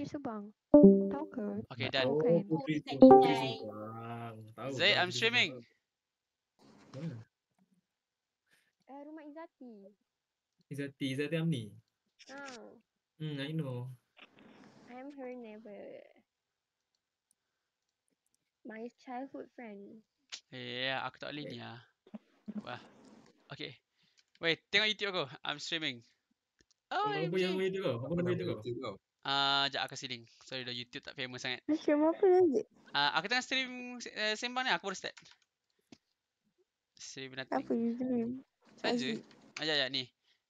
Puteri Subang. Tahu ke? Okay, done. Bukan. Puteri dekat Subang. Tahu Zaid, lah I'm Puteri streaming. Subang. Mana? Rumah Izzati. Izzati Amni. I know. I'm her neighbor. My childhood friend. Aku tak boleh ni lah. Wah. Okay. Wait, tengok YouTube aku. I'm streaming. Oh, Apa yang itu kau? Apa nama itu kau? Sekejap aku kasih link. Sorry dah, YouTube tak famous sangat. Stream apa lagi? Aku tengah stream sembang ni, aku baru start. Stream nothing. Apa username? Saja. Sekejap ni.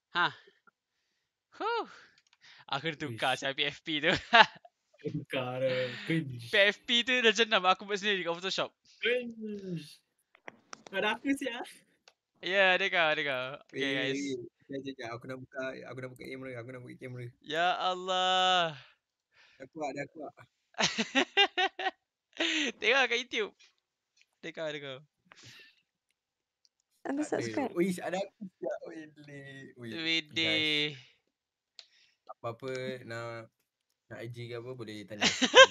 Huh. Aku dah tukar siapa PFP tu. Tukar cringe. PFP tu dah jenam aku buat sendiri kat Photoshop. Cringe. Ada aku siap. Ya, ada kau. Okay guys. Sekejap, aku nak buka kamera. Ya Allah. Dah kuat. Tengok kat YouTube. Ada kau. Anda subscribe. Uish, ada aku siap. Widih. Apa-apa nak IG ke apa boleh tanya.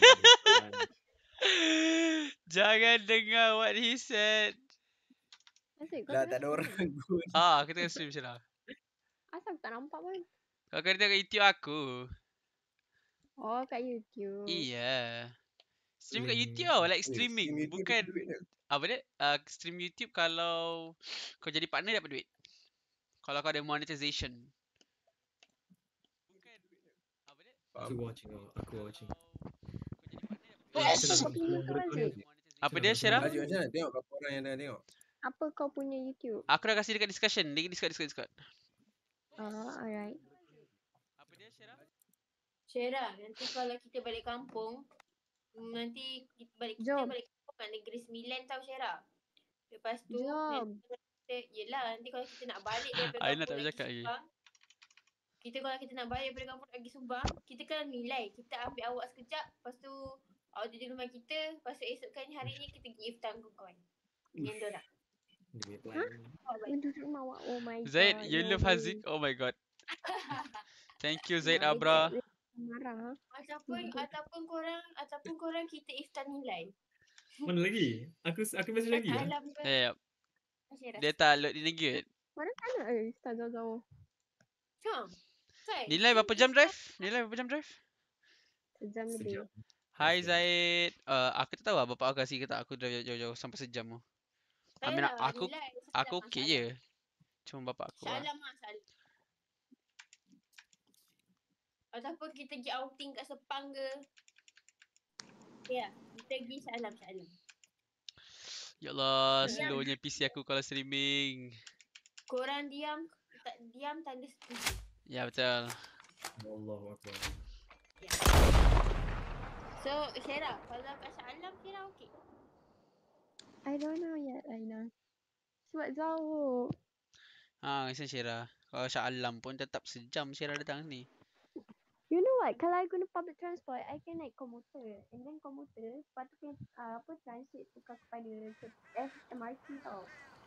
Jangan dengar what he said. Lah tak ada orang pun. Aku tengah stream macam mana? Asal tak nampak pun. Kau kena tengok YouTube aku. Oh, kat YouTube. Iya. Stream kat YouTube tau, like streaming. Bukan apa dia? Stream YouTube kalau kau jadi partner dapat duit. Kalau kau ada monetization. Bukan apa dia? Aku watching. Apa dia, Syarah? Macam mana tengok berapa orang yang dah tengok. Apa kau punya YouTube? Aku dah kasih dekat discussion. Discord. Alright. Apa dia, Syarah? Syera, nanti kalau kita balik kampung, nanti kita balik kampung kat Negeri Sembilan tau Syera. Lepas tu nanti kalau kita nak balik daripada Aina tak kampung boleh cakap lagi. Subang, kalau kita nak balik daripada kampung lagi Subang, kita kena nilai. Kita ambil awak sekejap, lepas tu awak duduk rumah kita, lepas tu esokkan hari ni kita pergi iftar kawan. Dengan dorang. Duduk rumah awak. Oh my god. Zaid, you love Haziq? Oh my god. Thank you Zaid Abra. Marah. Ataupun korang kita iftar nilai. Mana lagi? Aku message lagi lah. Dia tak load ni lagi. Mana iftar jauh-jauh. Nilai berapa jam drive? Sejam lebih. Hai Zaid. Aku tak tahu lah bapak aku kasih ke tak. Aku dah jauh-jauh sampai sejam tu. Aku okey je. Cuma bapak aku lah. Salam. Ataupun kita pergi outing kat Sepang ke. Ya, kita pergi salam. Ya Allah, slownya PC aku kalau streaming. Korang diam tanda setuju. Ya betul. Allahu Akbar. Ya. So, Syera, kalau kat Sya'alam, Syera okey? I don't know yet, Aina. Sebab jauh. Macam Syera. Kalau Shah Alam pun tetap sejam Syera datang ni. You know what? Kalau I guna public transport, I can naik komuter. And then komuter, lepas tu transit tukar kepada MRT tau.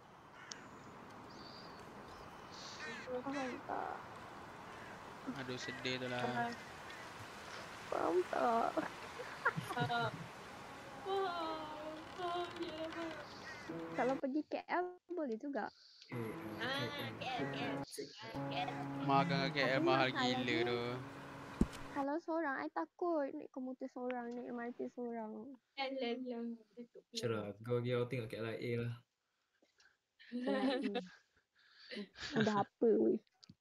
Faham tak? Aduh sedih tu lah. Faham tak? Kalau pergi KL boleh juga. KL. Makan kat KL mahal gila tu. Kalau seorang, I takut naik komuter seorang, naik MRT seorang. Syarah, kau pergi outing kat KLIA lah. Ada apa weh?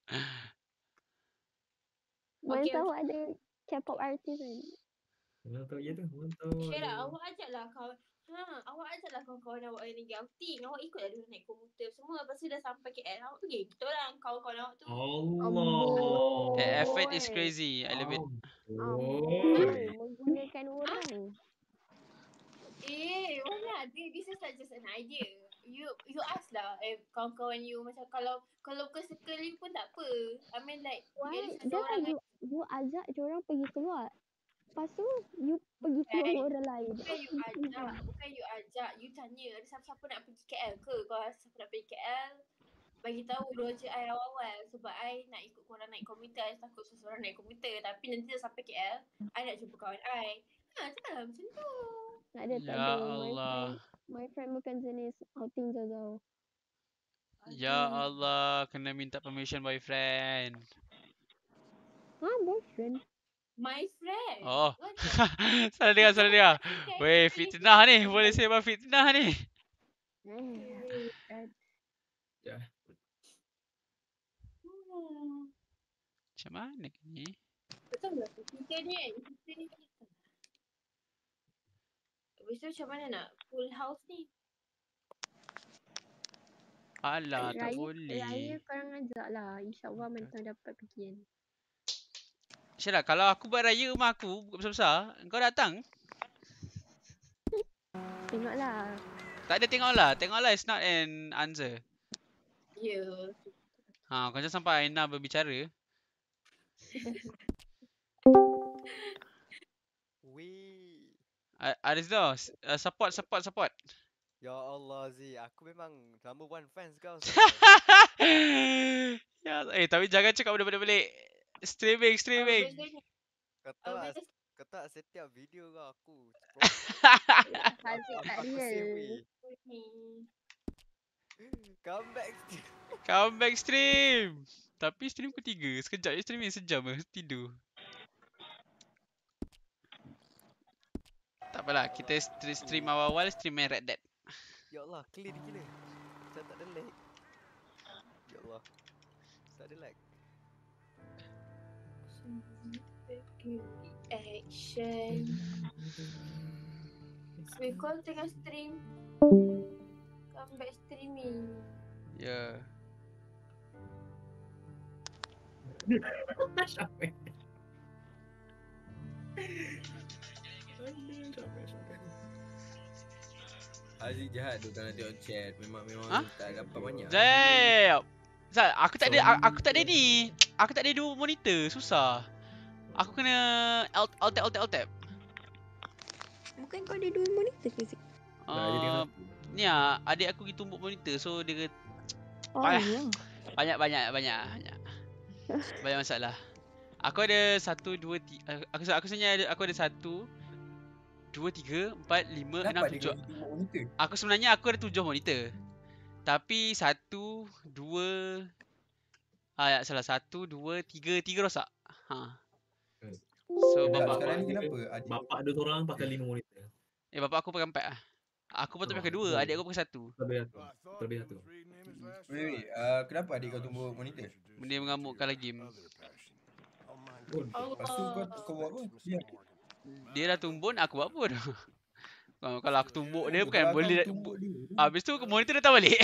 Mana tahu ada K-pop artis kan? Mana tahu je tu. Mana tahu. Syera, awak ajaklah kawan-kawan awak yang pergi outing. Awak ikutlah dulu naik komuter semua. Lepas tu dah sampai KL, awak pergi. Kita orang kawan-kawan awak tu. Allah. The effort is crazy. I love it. Menggunakan orang. Mana ada. This is just an idea. You ask lah kawan-kawan you macam kalau ke circle you pun tak apa. I mean like you ajak diorang pergi keluar. Lepas tu you pergi keluar orang lain. Bukan you ajak, you tanya ada siapa-siapa nak pergi KL ke? Kalau siapa nak pergi KL, bagi tahu Roger I awal-awal sebab I nak ikut korang naik komuter. I takut seseorang naik komuter. Tapi nanti dah sampai KL, I nak jumpa kawan I. Cakaplah macam tu. Tak ada, tak Ya ada. Allah. My friend bukan jenis outing jauh-jauh. Ya Allah, kena minta permission boyfriend. Boyfriend. My friend. Oh. What the- Salah dengar, salah dengar. Okay, Weh, okay, fitnah ni. okay. Boleh sembang fitnah ni. Ya. Macam mana ni? Betul lah. Kita ni kan. Kita ni. Habis tu macam mana nak full house ni? Alah, tak Raya boleh. korang ajak lah. InsyaAllah mentang dapat pergi kan. Syarah, kalau aku buat raya rumah aku, bukan besar-besar, kau datang? Tengoklah. Tak ada tengoklah. Tengoklah is not an answer. Ya. Kau jangan sampai Aina berbicara. Wih. Arizdo, support. Ya Allah Zee, aku memang number one fans kau. Ya, tapi jangan cakap benda-benda pelik. Streaming. Kau tak setiap video kau aku. Haziq tak Aku real. save weh. Come Come back back. stream. Tapi stream ketiga. Sekejap je streaming sejam je. Tidur. Tak apalah. Kita stream awal-awal stream main Red Dead. Ya Allah, clean gila. Macam tak ada lag. Ya Allah. Tak ada lag. Action. Wait, kau tengah stream. Come back streaming. Ya. Sampai. Haziq jahat tu kalau tengok chat. Memang Ha? tak dapat banyak. Jap. Zat, aku tak ada ni. Aku tak ada dua monitor. Susah. Aku kena alt tab. Bukan kau ada 2 monitor ke Zik? Dah, dia tengah Ni adik aku pergi tumbuk monitor. So dia Oh Banyak masalah. Aku ada 1, 2, 3. Aku sebenarnya aku ada 1, 2, 3, 4, 5, 6, Dapat 7. dia tengok monitor. Aku sebenarnya aku ada 7 monitor. Tapi 1, 2 salah 1, 2, 3 rosak. So Dah, bapak Sekarang ni dia- kenapa? Adik Bapak ada seorang pakai 5 monitor. bapak aku pakai 4 lah. Aku patut pakai 2, adik aku pakai 1. Terlebih satu. Wait, kenapa adik kau tumbuk monitor? Dia mengamuk kalah game. Lepas tu kau buat apa? Diam. Dia dah tumbuk, aku buat apa dah. Kalau aku tumbuk dia Oh, bukan kalau boleh. kau tumbuk dia. Habis tu monitor datang balik.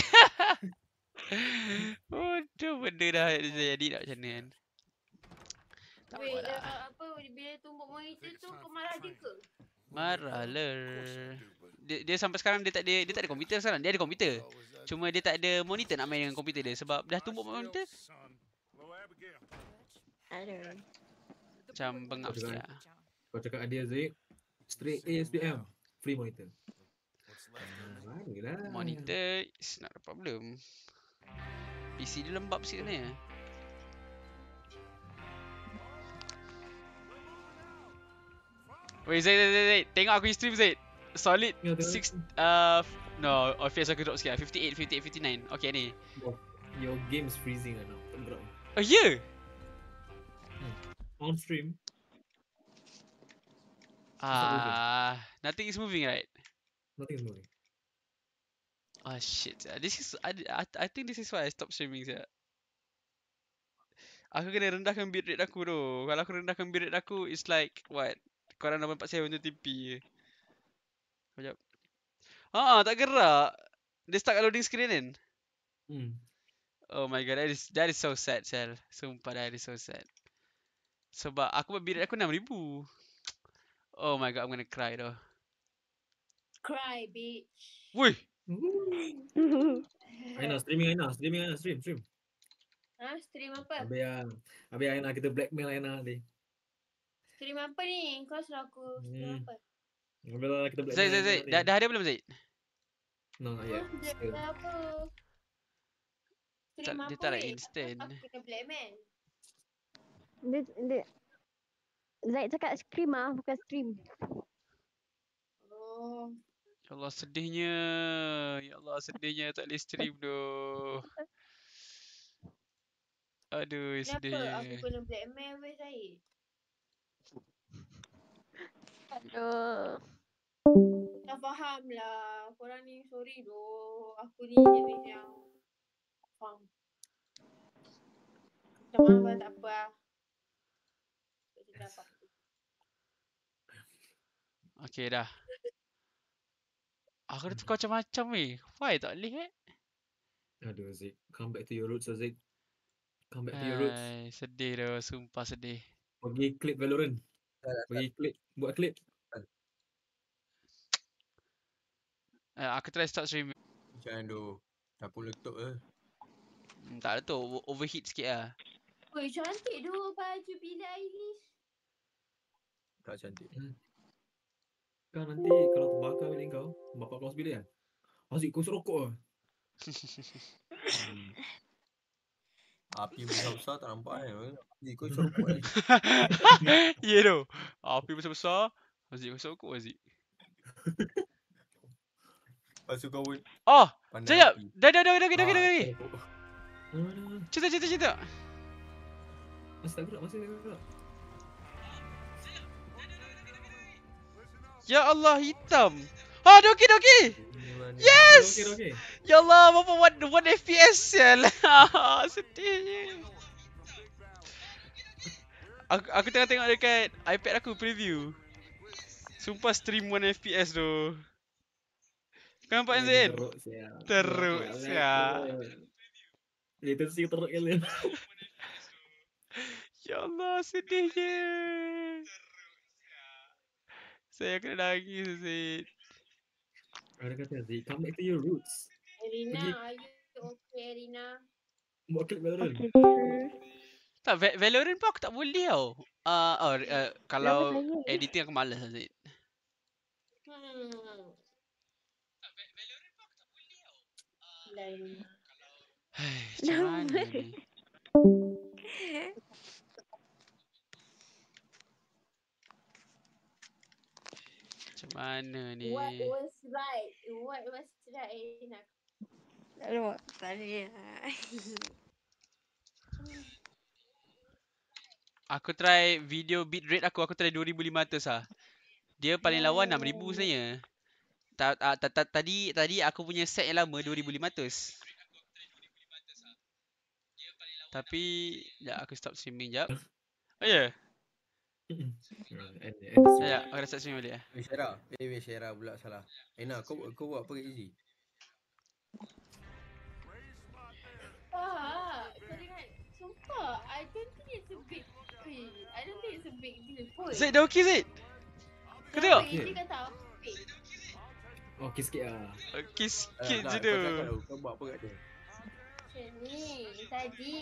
Bodoh benda dah jadi nak macam mana kan. Tak Wait, apalah. apa bila tumbuk monitor tu kau marah dia ke? Marah lah. Dia sampai sekarang dia tak ada komputer sekarang. Dia ada komputer. Cuma dia tak ada monitor nak main dengan komputer dia sebab dah tumbuk monitor. Ada. Macam bengap sikit lah. Kau cakap dia Zik, straight ASDM, free monitor. Barulah. Monitor is not a problem. PC dia lembab sikit sebenarnya. Wait, Zaid. Tengok aku stream Zaid. Solid Ya, tengok 6 aku. no, FPS aku drop sikit lah. 58, 59. Okay ni. Your game is freezing right now. Tak gerak. Oh yeah. On stream. Nothing is moving right? Nothing is moving. Oh shit. I think this is why I stop streaming sia. Aku kena rendahkan bitrate aku tu. Kalau aku rendahkan bitrate aku, it's like what? Korang 847 TP je. Sekejap. Tak gerak. Dia stuck kat loading screen kan? Oh my god, that is so sad, Sel. Sumpah, that is so sad. Sebab aku buat bitrate aku 6000. Oh my god, I'm gonna cry though. Cry, bitch. Woi! Aina stream. Ha? Stream apa? Habis Aina kita blackmail Aina nanti. Stream apa ni? Kau suruh aku stream apa? Habis lah kita blackmail Aina Zaid. nanti. Dah ada belum Zaid? No, not yet. Dia Still. apa? Stream dia apa tak nak weh? instant. Aku kena Blackman. Dia Zaid cakap scream bukan stream. Oh. Ya Allah sedihnya. Ya Allah sedihnya tak boleh stream doh. Aduh Kenapa sedihnya. aku kena Blackman weh Zaid? Aduh. Tak faham lah. Korang ni sorry doh. Aku ni jenis yang faham. Tak maaf lah, tak apa lah. Tak cerita apa-apa. Okay dah. Aku dah tukar macam-macam weh. Why tak boleh Aduh Zik, come back to your roots Zik. Come back to your roots. Hai, sedih dah, sumpah sedih. Pergi clip Valorant. Pergi clip, buat clip. Aku try start stream. Jangan doh. Dapur letup ke. Tak ada tu, overheat sikit lah. Oi, cantik doh baju Billie Eilish. Tak cantik. Kan nanti kalau terbakar bilik kau, bapak kau bilik kan? Azik kau serokok lah. Api besar-besar tak nampak kan. Ni kau serokok ni. Ya tu. Api besar-besar. Aziz masuk aku Aziz. Lepas tu kau pun Oh, pandang sekejap. api. Dah. Lagi. Serokok. Cerita. Masih tak gerak. Ya Allah, hitam. Ha, dah okey. Yes! Okey. Ya Allah, berapa 1 FPS sial. Sedihnya. Aku tengah tengok dekat iPad aku preview. Sumpah stream 1 FPS tu. Kau nampak kan Zain? Teruk sial. Itu sih teruk kalian. Ya Allah, sedihnya. Saya kena nangis Zain. Ada kata Zik, come back to your roots. Erina, Pergi. are you okay Erina? Buat clip Valorant. Okay. Tak, Valorant pun aku tak boleh tau. Kalau Kenapa saya? editing aku malas lah Zaid. Lain. Macam mana ni? Macam mana ni? What was right? Erina? Alamak, tak boleh lah. Aku try video bitrate aku try 2500 lah. Dia paling lawa 6000 sebenarnya. Tadi aku punya set yang lama 2500. Tapi sekejap aku stop streaming jap. Oh ya. Sekejap aku dah start streaming balik. Syera pula salah. Ena, kau buat apa kat Izzy? Kau dengar? Sumpah, I don't think it's a big deal pun. Zaid dah okey Zaid. Kau tengok? Izzy kata apa? Okey sikit lah. Okey sikit je Kau tu. cakap tau, kau buat apa kat dia? Macam ni, tadi.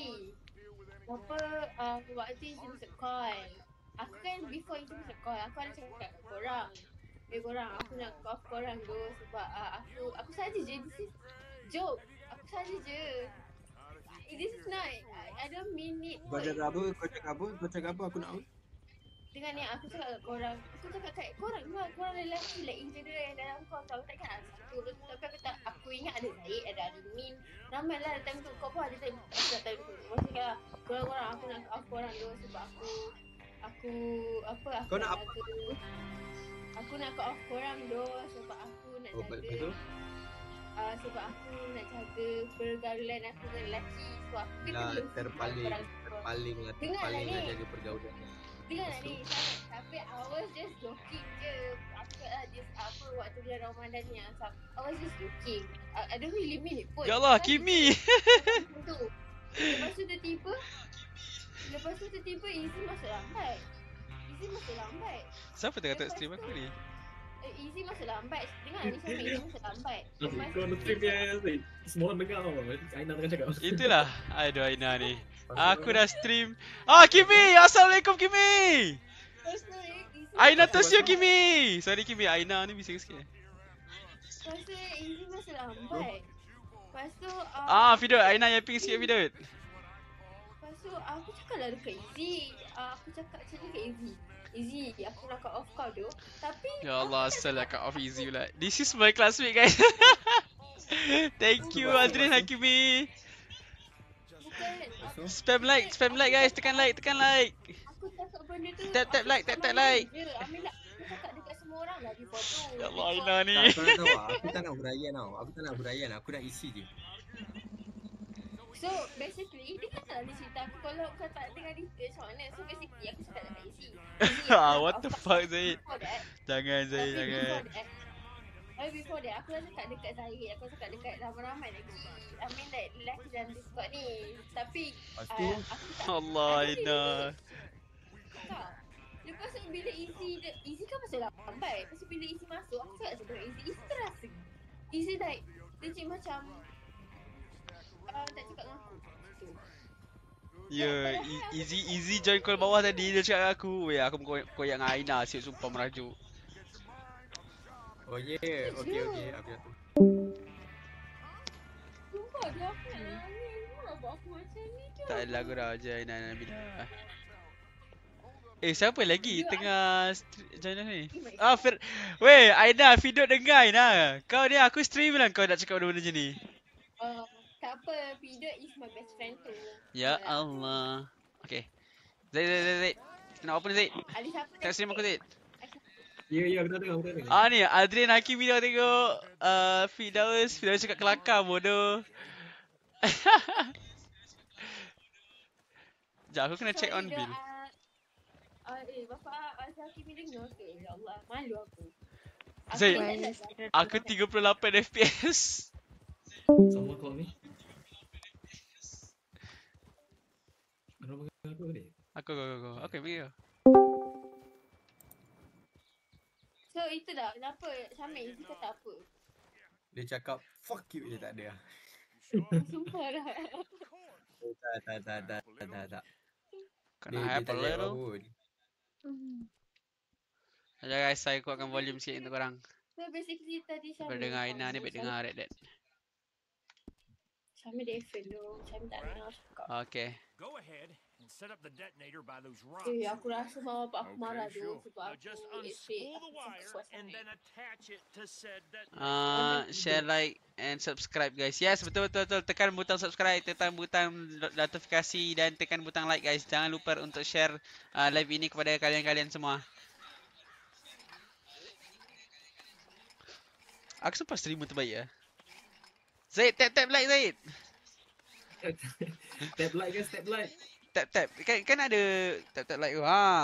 Waktu Izzy masuk call. Aku kan before Izzy masuk call, aku ada cakap kat korang. Korang, aku nak off korang tu sebab aku saja je, this is joke. Aku saja je. This is not, I don't mean it. Kau cakap apa? Aku nak apa? Dengan ni aku cakap kat korang. Aku cakap kat korang juga. Korang lelaki like in general yang dalam call. Aku takkan ada satu. Tapi aku ingat ada Zaid, ada Alimin. Ramai lah time tu. Kau pun ada time. Aku tak time tu. Maksudnya lah. Korang aku nak off korang dulu sebab aku Kau nak apa? Aku nak off korang dulu sebab aku nak jaga. Sebab aku nak jaga pergaulan aku dengan lelaki. So aku kena terpaling lah jaga pergaulan. Dengar lah ni, tapi I was just joking je. Aku cakap just apa waktu bulan Ramadan ni. I was just joking. I don't really mean it pun. Ya Allah, Kimi. Lepas tu tiba-tiba Izzy masuk lambat. Siapa tengah tengok stream aku ni? Izzy masuk lambat. Dengar ni sampai Izzy masuk lambat. Kau ada stream dia Zik. Semua orang dengar tau. Aina tengah cakap. Itulah. Aduh Aina ni. Aku dah stream. Kimi! Assalamualaikum Kimi! Aina Toshio Kimi! Sorry Kimi, Aina ni bising sikit. Lepas tu Izzy masuk lambat. Lepas tu Fidot, Aina yapping sikit Fidot. lepas tu aku cakap lah dekat Izzy. Aku cakap macam ni dekat Izzy. Izzy, aku nak cut off kau tu. Tapi Ya Allah, asal lah cut off easy pula. This is my classmate guys. Thank you Adrian Hakimi. bukan Spam like guys, tekan like. aku cakap benda tu. Tap aku like, cakap tap malu like. je. Amin lah. Aku cakap dekat semua orang lah before tu. Ya Allah, Before- Aina ni. Tak, kau nak tahu tak? Aku tak nak huraian tau. Aku nak isi je. So basically dia kata lah dia cerita aku kalau kau tak dengar detail macam mana. So basically aku cakap dekat Izzy. What the fuck Zaid? Before that, Jangan Zaid, jangan. before that aku dah cakap dekat Zahid, aku cakap dekat ramai-ramai lagi. I mean like lelaki dalam Discord ni. Tapi Lepas tu, aku tak Allah Aina. cakap. Lepas tu bila Izzy kan masih lambat. Lepas tu bila Izzy masuk, aku cakap sebelum Izzy terasa. Izzy like legit macam tak cakap dengan aku. Tu. Ya, Easy join call bawah tadi. Dia cakap dengan aku, weh aku koyak dengan Aina. Asyik sumpah merajuk. oh yeah, okay, aku dah tahu. Sumpah dia aku nak nangis. Kenapa buat aku macam ni je? Tak adalah aku dah je Aina Nabila. Siapa lagi Dia tengah join ni? Weh, Aina, Fidot dengar Aina. Kau ni aku stream lah kau nak cakap benda-benda macam ni. Tak apa, Peter is my best friend tu. Ya Allah. Okay. Zaid. Kita nak open Zaid. Ada siapa Tengok stream aku Zaid. Ya, aku tak dengar. Ni Adrian Hakimi dah tengok Firdaus cakap kelakar bodoh. Sekejap aku kena check on bill. Bapak Azhar-Kimi dengar ke? Ya Allah, malu aku. Zaid, ingat aku 38 FPS. Sama kau ni. Kenapa aku ni? Aku. Okay, pergi kau. So itu dah, kenapa Syamil Izzy kata apa? Dia cakap, fuck you je tak ada. Sumpah dah. Tak. Kau nak hype tak apa jawab tu? pun. Sekejap guys, saya kuatkan volume sikit untuk korang. So basically tadi Syamil Dengar Aina ni, baik dengar Red Dead. Syamil dia fan tu, Syamil tak dengar cakap. Okay. Go ahead and set up the detonator by those rocks. Aku rasa mak bapak aku marah Okay, tu sure. sebab Now aku just escape. unspool the Aku wire kuat and sangat. then attach it to said detonator. Share, like and subscribe guys. Yes, betul. Tekan butang subscribe, tekan butang notifikasi dan tekan butang like guys. Jangan lupa untuk share live ini kepada kalian-kalian semua. Aku sumpah streamer terbaik ya. Zaid, tap like Zaid. Tap like guys, tap like. Tap. Kan ada tap like tu.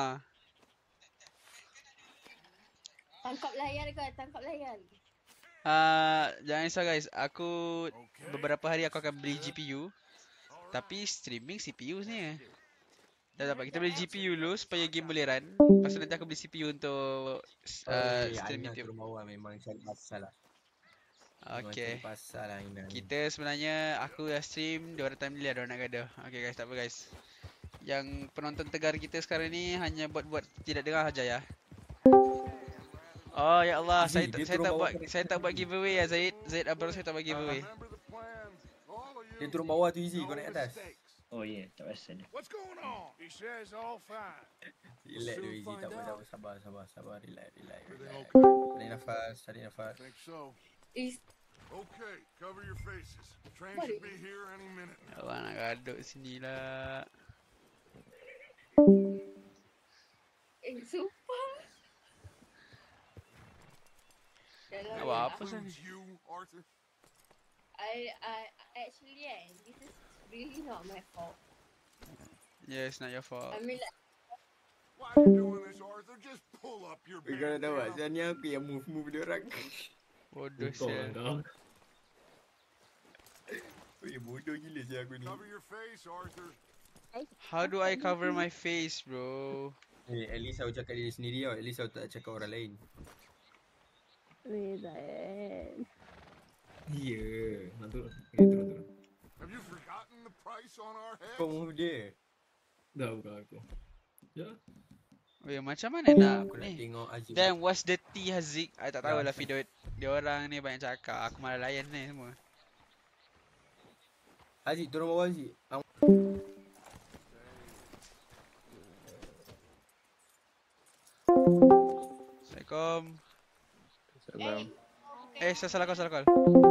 Tangkap layar ke? Tangkap layar. Jangan risau guys. Aku beberapa hari aku akan beli GPU. Tapi streaming CPU ni. Dah dapat. Kita beli GPU dulu supaya game boleh run. Lepas tu nanti aku beli CPU untuk stream Aina YouTube. turun bawah memang cari pasal lah. Memang Okay. cari pasal lah Aina ni. Kita sebenarnya aku dah stream, diorang time ni lah diorang nak gaduh. Okay guys, tak apa guys. Yang penonton tegar kita sekarang ni hanya buat tidak dengar saja ya. Oh ya Allah, Zee, dia turun bawah saya tak buat giveaway ya Zaid. Zaid Abdul saya tak buat giveaway. Dia turun bawah tu easy, kau naik atas. Oh ya, tak pasal. What's going on? He says all fine. Relax dulu easy, tak apa. Sabar. Relax. Tarik nafas. Think so. Is Okay, cover your faces. Train should be here any minute. Ya Allah nak gaduh sini lah. sumpah. Nak buat apa sah ni? You, Arthur? I actually this is really not my fault. Yeah, it's not your fault. I mean like Why are you doing this, Arthur? Just pull up your Kau nak tahu tak, bandana. sebenarnya aku yang move dia orang. Bodoh Kau sial. kau. Bodoh gila je aku ni. Cover your face, Arthur. How do I cover my face, bro? At least aku cakap diri sendiri tau. At least aku tak cakap orang lain. Weh, Zaid. Ya. Nanti. Okay, turun. Have you forgotten the price on our heads? Kau move dia. Dah bukan aku. Ya. Weh, macam mana nak Aku nak ni? tengok Azim. Then what's the tea Haziq? I tak tahu lah video. Dia orang ni banyak cakap. Aku malah layan ni semua. Haziq, turun bawah Haziq. Assalamualaikum. Salam. Salah call.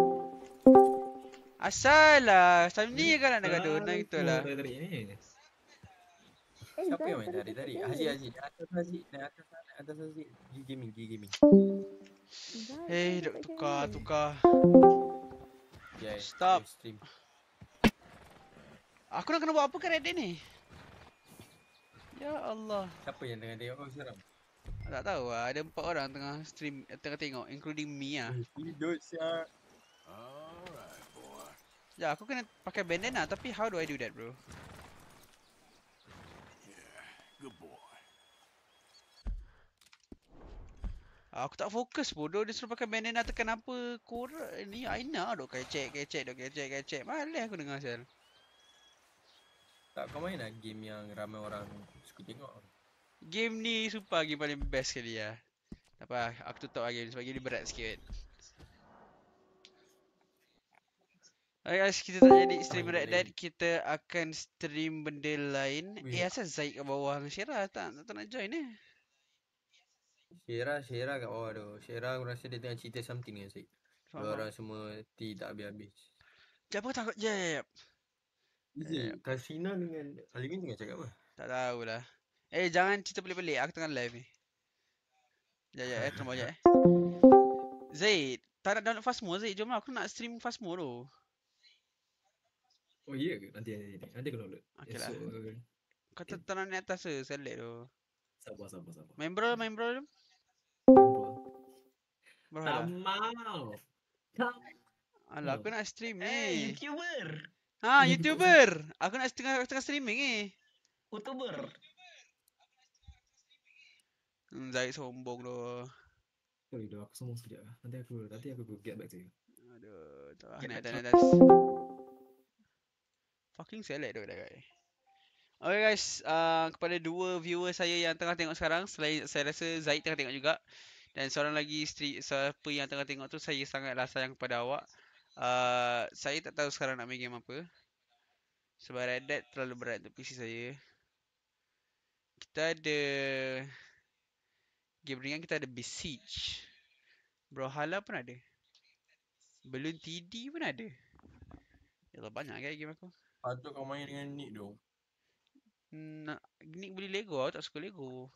Asal lah. Time ni kan nak gaduh. Nah itulah. Tarik ni. Siapa yang main Zai, tari-tari? tadi Haziq. Naik atas Haziq. Pergi gaming. Zai, Duk tak tukar. Yeah, Stop. stream. Aku nak kena buat apa kan Reddit ni? Ya Allah. Siapa yang tengah tengok kau sekarang? Tak tahu lah. Ada 4 orang tengah stream, tengah tengok, including me lah. Hidup siap. Alright, boy. Ya, aku kena pakai bandana tapi how do I do that, bro? Good boy. Aku tak fokus bodoh. Dia suruh pakai bandana tekan apa korang ni. Aina duk kecek. Malah aku dengar sel. Tak, kau main lah game yang ramai orang suka tengok. Game ni super game paling best sekali lah. Tak apa, aku tutup lagi sebab game ni berat sikit. Alright guys, kita tak jadi stream Red Dead. Kita akan stream benda lain. Asal Zaid kat bawah dengan Syera tak nak join eh? Syera kat bawah tu. Syera aku rasa dia tengah cerita something dengan Syed. Orang semua tak habis-habis. Jap aku takut jap. Kasina dengan Alimin tengah cakap apa? Tak tahulah. Jangan cerita pelik-pelik. Aku tengah live ni. Sekejap tunggu sekejap Zaid, tak nak download Fastmo Zaid. Jom lah, aku nak stream Fastmo tu. Oh iya ke? Nanti aku download. Okey lah. Esok. Kau terang ni atas tu, select tu. Sabar. Main bro tu. Bro Tak lah. mau. Alah, aku nak stream ni. YouTuber. YouTuber. Aku nak tengah streaming ni. YouTuber. Zaid sombong tu. Sorry dah, aku sombong sekejap lah. Nanti aku get back to you. Aduh, tak Get nak back atas. Fucking select tu dah guys. Okay guys, kepada 2 viewer saya yang tengah tengok sekarang, selain saya rasa Zaid tengah tengok juga. Dan seorang lagi siapa yang tengah tengok tu, saya sangatlah sayang kepada awak. Saya tak tahu sekarang nak main game apa. Sebab Red Dead terlalu berat untuk PC saya. Kita ada game ringan, kita ada Besiege. Brawlhalla pun ada. Balloon TD pun ada. Yalah, banyak kan game aku. Patut kau main dengan Nick tu. Nick beli Lego, aku tak suka Lego.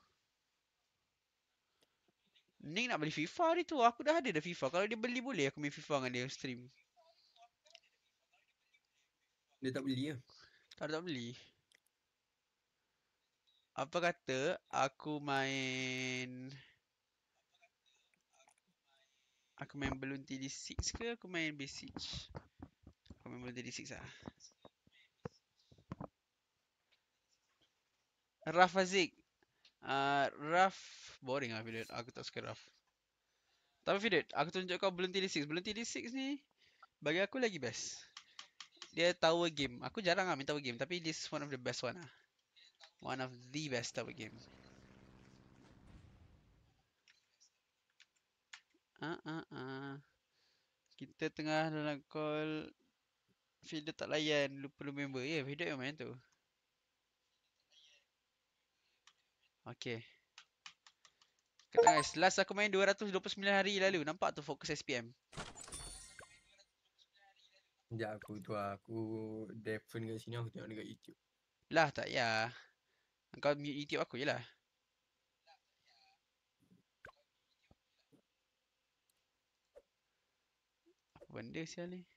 Nick nak beli FIFA dia tu. Aku dah ada FIFA. Kalau dia beli boleh aku main FIFA dengan dia stream. Dia tak beli ke? Tak beli. Apa kata aku main Balloon TD6 ke aku main Besiege? Aku main Balloon TD6 lah. Raf Azik. Raf boring lah video. Aku tak suka Raf. Tapi video, aku tunjuk kau Balloon TD6. Balloon TD6 ni bagi aku lagi best. Dia tower game. Aku jarang lah main tower game, tapi this is one of the best one lah. One of the best tower game. Kita tengah dalam call. Video tak layan. Lupa member. Video yang main tu. Okay. Kata guys, last aku main 229 hari lalu. Nampak tu fokus SPM. Sekejap aku defen kat sini, aku tengok dekat YouTube. Lah tak ya. Kau mute YouTube aku je lah. Apa benda sial ni?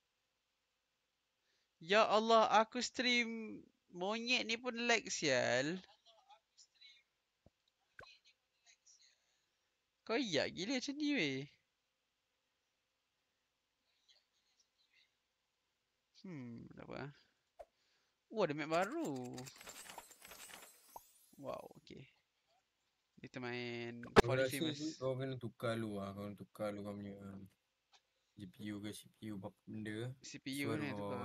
Ya Allah, aku stream monyet ni pun lag sial. Kau iyak gila macam ni weh. Tak apa. Ada map baru. Wow, okay. Kita main Aku Falling rasa Famous. kau kena tukar lu kau punya GPU ke CPU apa benda. CPU ni tukar.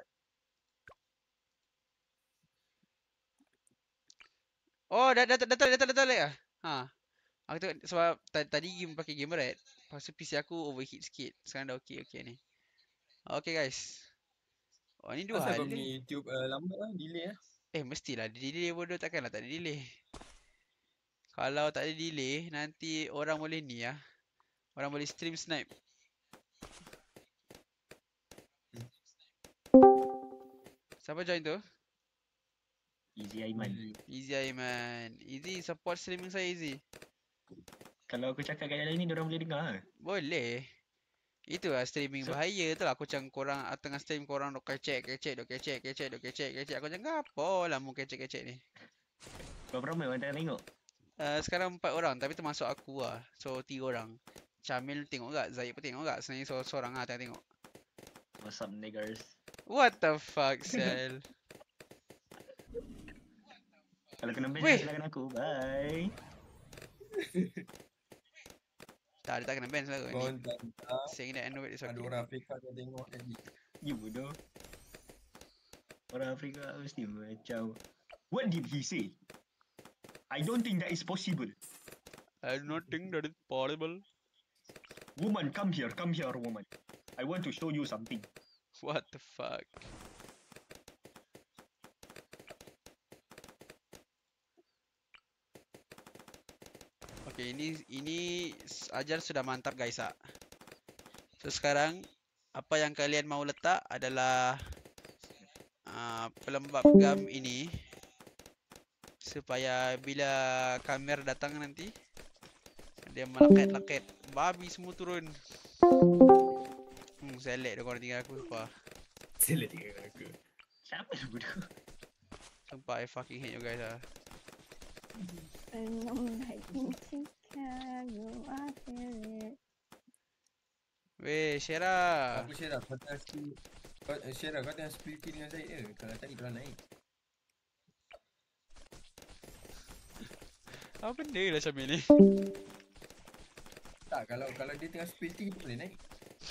Oh, dah lag ah. Aku tengok sebab tadi game pakai game red. Lepas tu PC aku overheat sikit. Sekarang dah okey ni. Okay guys. Oh ni 2 Asal kau hari. punya YouTube lambat lah, delay lah. Mestilah dia delay bodoh, takkanlah tak ada delay. Kalau tak ada delay, nanti orang boleh ni lah. Orang boleh stream snipe. Siapa join tu? Easy Aiman. Easy Aiman. Easy support streaming saya Easy. Kalau aku cakap kat yang lain ni, diorang boleh dengar lah. Boleh. Itu lah streaming So- bahaya tu lah. Aku macam korang tengah stream korang dok kecek. Aku macam gapo lah mu kecek ni. Berapa ramai orang tengah tengok? Sekarang 4 orang tapi termasuk aku lah. So 3 orang. Camil tengok tak? Zaid pun tengok tak? Sebenarnya seorang lah tengah tengok. What's up niggers? What the fuck, Sel? Kalau kena ban, Weh. silakan aku. Bye. Tak, dia tak kena ban selalu. Kau Ni tak saying that and it's ada okay. orang Afrika yang tengok lagi. You bodoh. Orang Afrika mesti macam, what did he say? I don't think that is possible. I do not think that is possible. Woman, come here, woman. I want to show you something. What the fuck? Okay, ini Ajar sudah mantap guys ah. So sekarang apa yang kalian mau letak adalah pelembab gam ini supaya bila kamera datang nanti dia meleket-leket. Babi semua turun. Selek dah korang tinggal aku sumpah. Sila tinggal aku. Siapa tu bodoh? Sumpah I fucking hate you guys ah. Weh, Syera. Apa Syera? Kau tengah spill. Syera, kau tengah spill kill dengan Zaid ke? Kalau tadi kau naik. Apa benda lah Syamil ni? Tak, kalau dia tengah spill kill, dia boleh naik.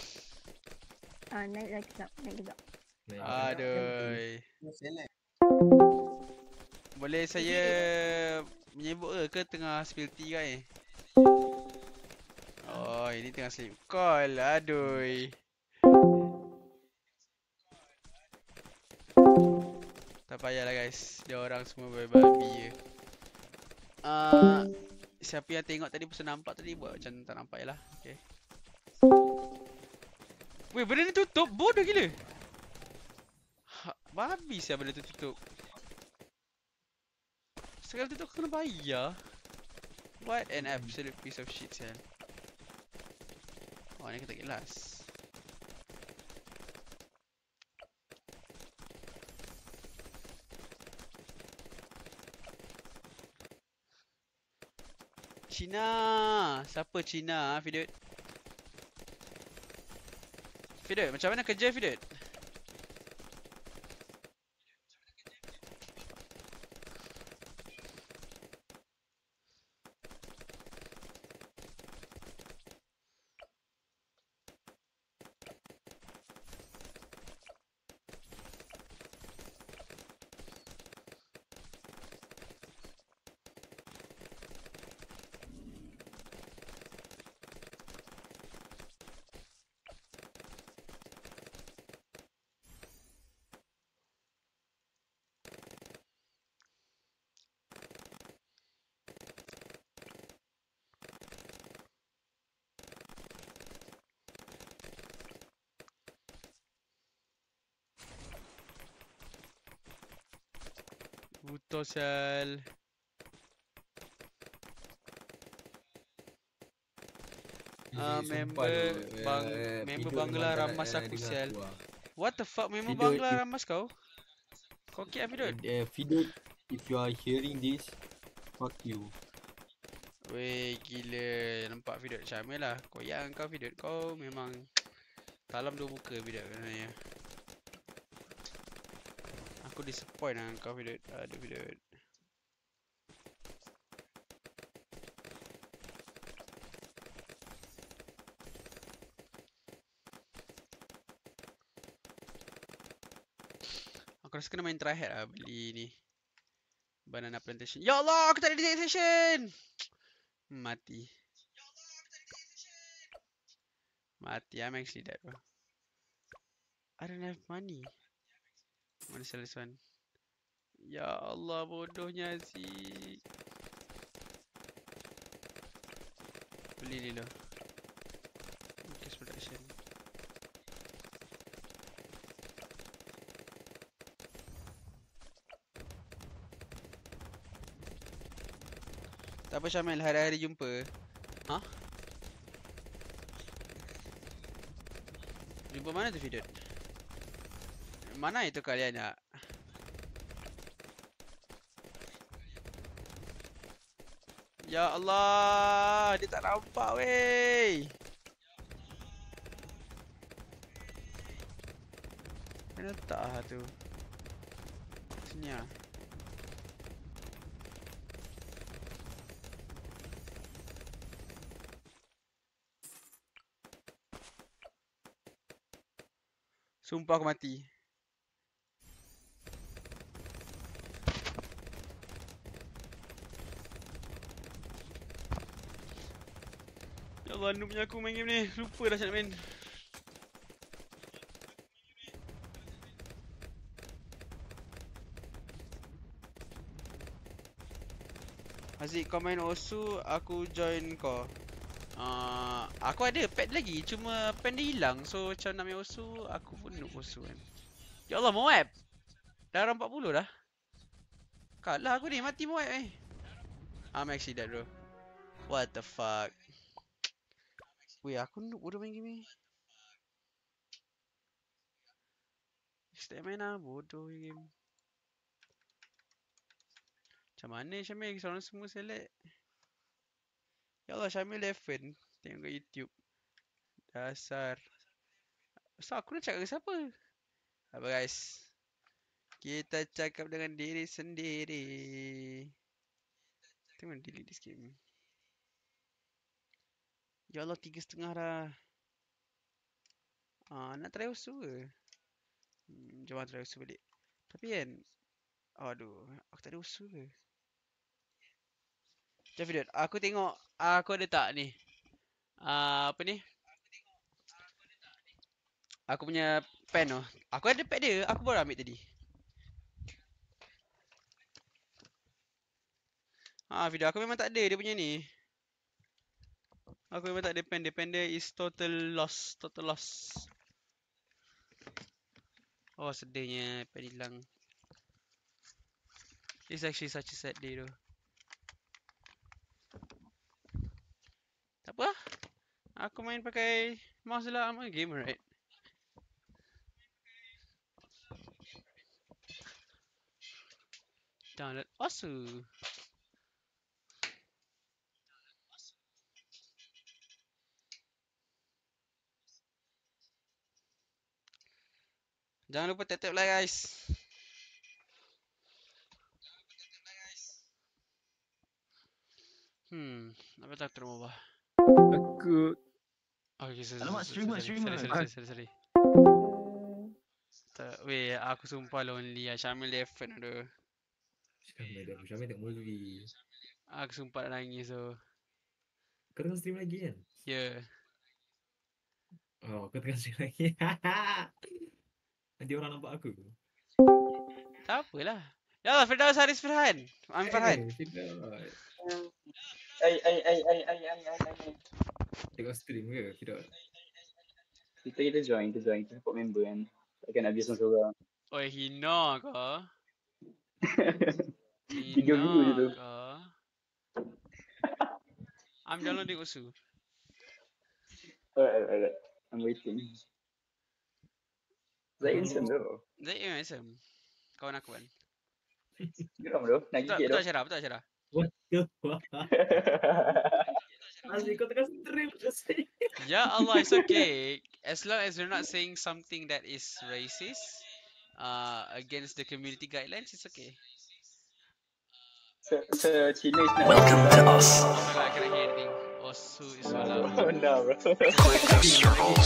Naik lagi sekejap. Naik kejap. Aduh. Select. Boleh saya menyebut ke tengah spill tea kan? Oh, ini tengah sleep call. Aduh. Tak payahlah guys. Dia orang semua babi je. Siapa yang tengok tadi pasal nampak tadi buat macam tak nampak je lah. Okay. Weh, benda ni tutup. Bodoh gila. Babi siapa benda tu tutup. Sekali tutup kena bayar. What an absolute piece of shit sel. Oh, ni kita kelas. Cina. Siapa Cina? Fidut. Fidut, macam mana kerja Fidut? Buto sel. Member Bangla ramas aku sel. What the fuck, member Fidut, Bangla ramas kau? Kau kiat Fidut? Fidut, if you are hearing this, fuck you. Weh, gila. Nampak Fidut Syamil lah. Koyak kau Fidut. Kau memang talam dua muka Fidut sebenarnya. Aku disappoint lah kau Fidut. Aduh Fidut. Aku rasa kena main tryhard lah beli ni. Banana plantation. Ya Allah, aku tak ada design session. Mati. Mati, I'm actually dead bro. I don't have money. Mana sell this one? Ya Allah, bodohnya Aziz. Beli ni lah. Cash production. Tak apa Syamil, hari-hari jumpa. Ha? Jumpa mana tu Fidut? Mana itu kalian nak? Ya Allah, dia tak nampak weh. Mana letak lah tu? Sini lah. Sumpah aku mati. Ya Allah, noobnya aku main game ni. Lupa dah macam nak main. Haziq, kau main Osu, aku join kau. Aku ada pet lagi, cuma pen dia hilang. So macam nak main Osu, aku pun noob Osu kan. Ya Allah, Moab! Dah orang 40 dah. Kalah aku ni, mati Moab eh. I'm actually dead bro. What the fuck? Weh, aku noob bodoh main game ni. Step main lah, bodoh game. Macam mana Syamil? Seorang semua select. Ya Allah, Syamil Leffen. Tengok kat YouTube. Dasar. So aku nak cakap dengan siapa? Apa guys? Kita cakap dengan diri sendiri. Tengok delete this game. Ya Allah, 3.5 dah. Nak try Osu ke? Jom try Osu balik. Tapi kan, aduh, aku tak ada Osu ke? Jom Fidut, aku tengok aku ada tak ni. Apa ni? Aku punya pen tu. Aku ada pad dia, aku baru ambil tadi. Video aku memang tak ada dia punya ni. Aku memang tak ada pen dia. Pen dia is total loss. Total loss. Oh sedihnya pen hilang. It's actually such a sad day tu. Tak apa. Aku main pakai mouse lah. I'm a gamer right. Download Osu. Jangan lupa tap-tap like guys. Apa tak terubah? Aku Okay, Alamak, streamer. Sorry. Tak, weh, aku sumpah lonely lah. Syamil Leffen tu. Syamil tengok movie. Aku sumpah nak nangis tu. Kau tengah stream lagi kan? Ya. Oh, kau tengah stream lagi. Nanti orang nampak aku. Tak apalah. Ya Allah, Firdaus Haris Firhan. I'm Farhan. Tengok stream ke? Tidak. Kita join support member kan. Takkan nak biar seorang-seorang. Oi, hina kau. Video view je tu. I'm downloading Osu. Alright. I'm waiting. Zaid handsome tu. Zaid handsome. Kawan aku kan. Geram tu. Nak gigit tu. Betul Syarah. What the fuck? Aziz, kau tengah stream je. Ya Allah, it's okay. As long as you're not saying something that is racist against the community guidelines, it's okay. Cina is not. Welcome to us. Oh my god, I cannot hear anything. Osu is so loud. Oh no, bro. Collect those circles.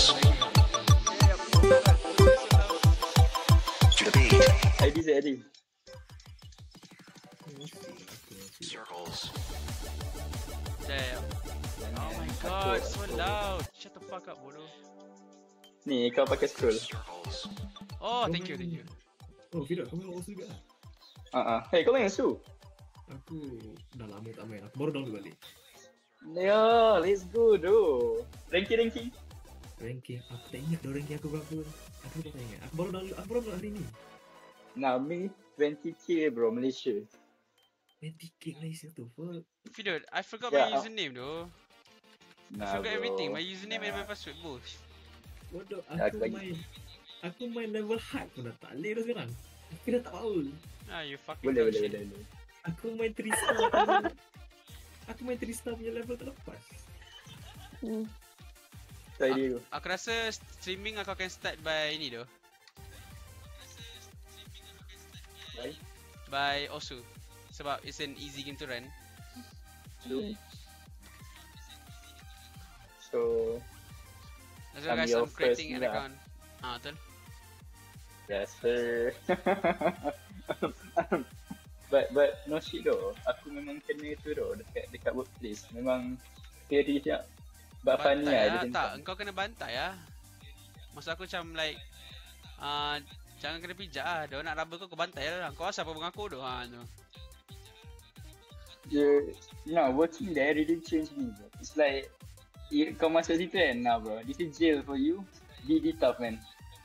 To the beat. ID. Circles. Damn. Oh my god, so loud. Shut the fuck up, bodoh. Ni kau pakai scroll. Circles. Oh, thank you. Oh, Fidat, kau main Osu juga? Hey, kau main Osu? Aku dah lama tak main. Aku baru download balik. Ya, let's go doh. Ranking. Ranking, aku tak ingat dah ranking aku berapa. Aku tak ingat. Aku baru download hari ni. Nami 20k bro, Malaysia. 20k Malaysia tu, fuck. Fidot, I forgot Yeah, my username though. I Nah, forgot bro. everything. My username and my password both. Bodoh, Ya, aku lagi. main level hard pun dah tak boleh dah sekarang. Aku dah tak power. Ah, you fucking Boleh. dumb shit. Aku main 3 star. Aku main 3 star punya level terlepas. Try dulu. Aku rasa streaming aku akan start by ni doh. By Osu. Sebab it's an easy game to run. So, That's why I'm guys, your I'm creating first an lah. account. Betul. yes sir. but no shit doh. Aku memang kena tu doh dekat workplace. Memang theory siap. But funny Bantai lah. lah. Tak, engkau kena bantai lah. Maksud aku macam like jangan kena pijak lah. Dia nak rubber kau bantai lah. Kau asal apa mengaku tu. Tu. Working there really changed me bro. It's like kau masuk situ kan, nah bro. This is jail for you. Be tough man.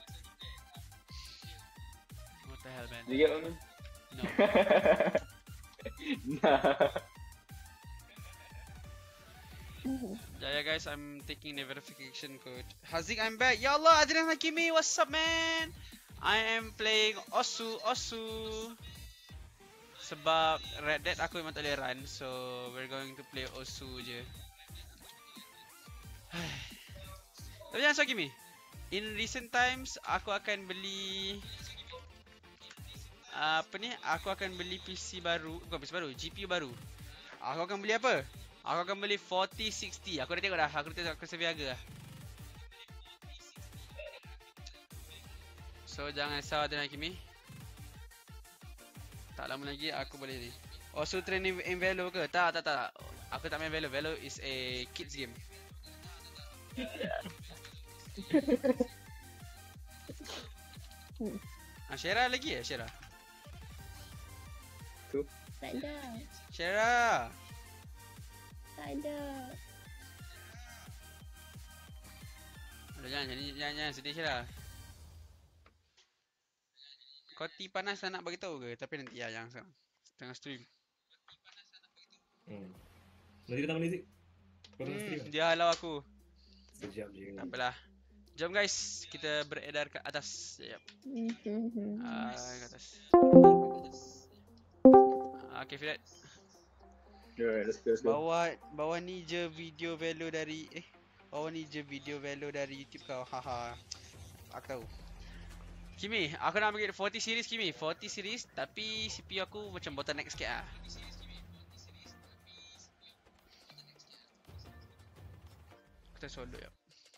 What the hell man? You get what I mean? No. Nah. Yeah guys, I'm taking the verification code. Haziq, I'm back. Ya Allah, Adrian Hakimi, what's up man? I am playing Osu. Sebab Red Dead aku memang tak boleh run, so we're going to play Osu je. Tapi jangan so Kimi. In recent times, aku akan beli Aku akan beli PC baru, bukan PC baru, GPU baru. Aku akan beli apa? Aku akan beli 4060. Aku dah tengok dah. Aku seviaga lah. So jangan risau dengan Kimi. Tak lama lagi aku boleh ni. Oh, so training in Velo ke? Tak. Aku tak main Velo. Velo is a kids game. Syera lagi ya? Syera? Tak ada. Syera! Tak ada. Aduh, jangan sedih Syera. Kau panas tak nak bagi tahu ke? Tapi nanti ya, jangan sekarang. Tengah stream. Nanti kita main Zik. Kau tengah stream. Dia halau aku. Sejam je. Tak apalah. Jom guys, kita beredar ke atas. Sekejap. Ke atas. Okay, Fidat. Yeah, let's go. Bawa ni je video value dari YouTube kau. Haha. Aku tahu. Kimi, aku nak ambil 40 series Kimi. 40 series tapi CPU aku macam bottleneck sikit ah. Kita solo ya.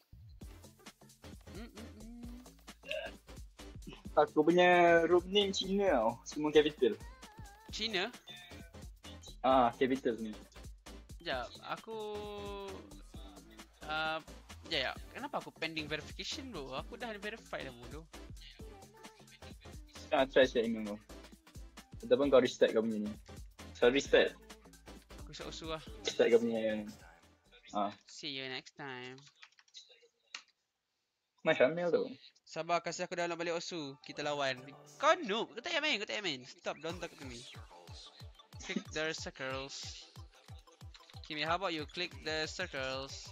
Aku punya room name Cina tau. Semua capital. Cina? Capital ni. Sekejap, aku kenapa aku pending verification bro? Aku dah verify dah bodoh. Try set email kau. Ataupun kau restart kau punya ni. So restart. Aku restart Osu lah. Restart kau punya yang See you next time. Macam mail tu. Sabar, kasih aku download balik Osu. Kita lawan. Kau noob. Kau tak payah main. Stop, don't talk to me. Click the circles. Kimi, how about you click the circles?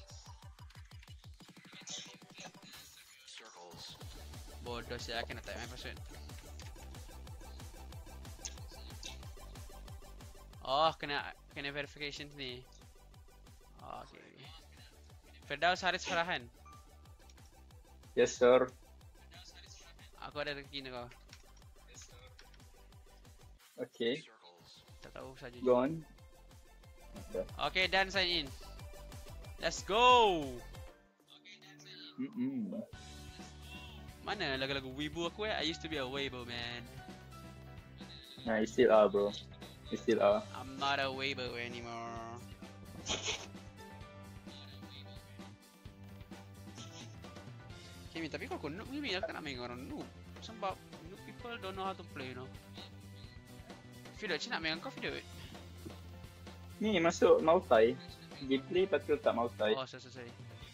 Bodoh sih, I cannot type my password. Oh, kena verification ni. Oh, okay. Firdaus Haris Farahan. Yes sir. Aku ada rezeki ni kau. Okay. Tak tahu saja. Go on. Okay, done, sign in. Let's go. Mana lagu-lagu Weibo aku I used to be a Weibo man. Nah, you still are bro. You still are. I'm not a Weibo anymore. Kimi, tapi kalau kau noob Kimi, aku tak nak main dengan orang noob. Sebab noob people people don't know how to play, you know. Fidot, cik nak main dengan kau, Fidot? Ni masuk multi. Gameplay lepas tu letak multi. Oh, sorry.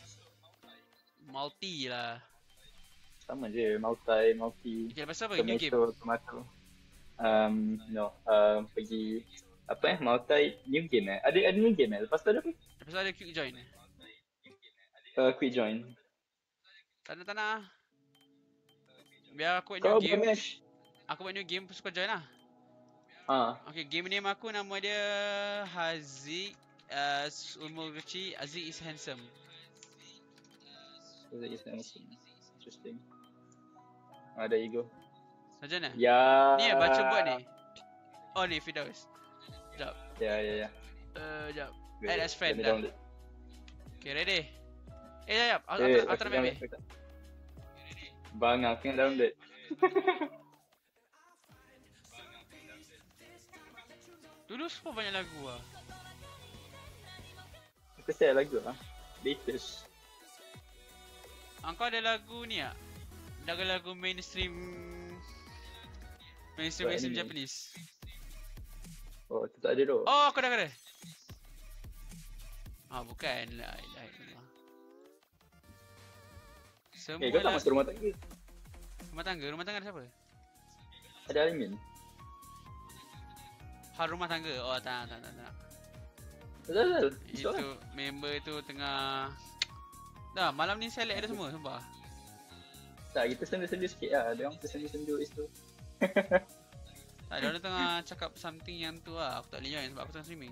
Multi lah. Sama je, multi. Okay, lepas tu apa? New game? Tomato. No. Pergi apa multi new game Ada new game Lepas tu ada apa? Lepas tu ada quick join. Quick join. Tak nak. Biar aku buat Kau new game. bukan match. Aku buat new game, terus kau join lah. Okay, game name aku nama dia Haziq umur kecil, Haziq is handsome. Interesting. There you go. Macam mana? Ya. Ni baca buat ni. Oh ni Firdaus. Sekejap. Ya. Sekejap. Add as friend dah. Okay, ready? Sekejap. Aku nak main. Bang, aku nak download. Dulu semua banyak lagu lah. Aku share lagu lah. Latest. Kau ada lagu ni tak? Lagu-lagu mainstream Japanese. Oh, tu tak ada tu. Oh, aku dah ada. Bukan. La ilaha illallah. Semua Kau tak masuk rumah tangga? Rumah tangga ada siapa? Ada Alimin. Rumah tangga? Oh, tak. Betul. Itu member tu tengah dah malam ni saya ada semua sumpah. Tak, kita sendu-sendu sikit lah. Dia orang tersendu-sendu tu. Tak, dia orang tengah cakap something yang tu lah. Aku tak boleh join sebab aku tengah streaming.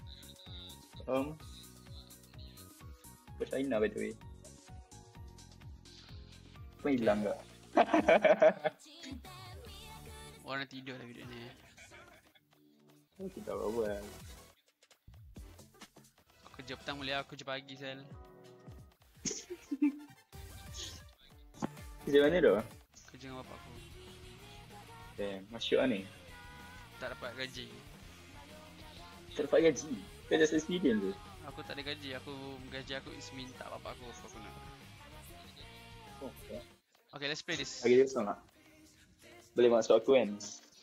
Kau China by the way. Kau hilang tak? Orang tidur dah video ni. Tidak apa-apa. Aku kerja petang boleh, aku kerja pagi sel. Kerja mana tu? Kerja dengan bapak aku. Masuk lah ni. Tak dapat gaji. Tak dapat gaji? Kau just experience tu? Aku tak ada gaji, gaji aku is minta bapak aku apa aku nak. Okay, let's play this. Lagi dia kosong tak? Boleh masuk aku kan?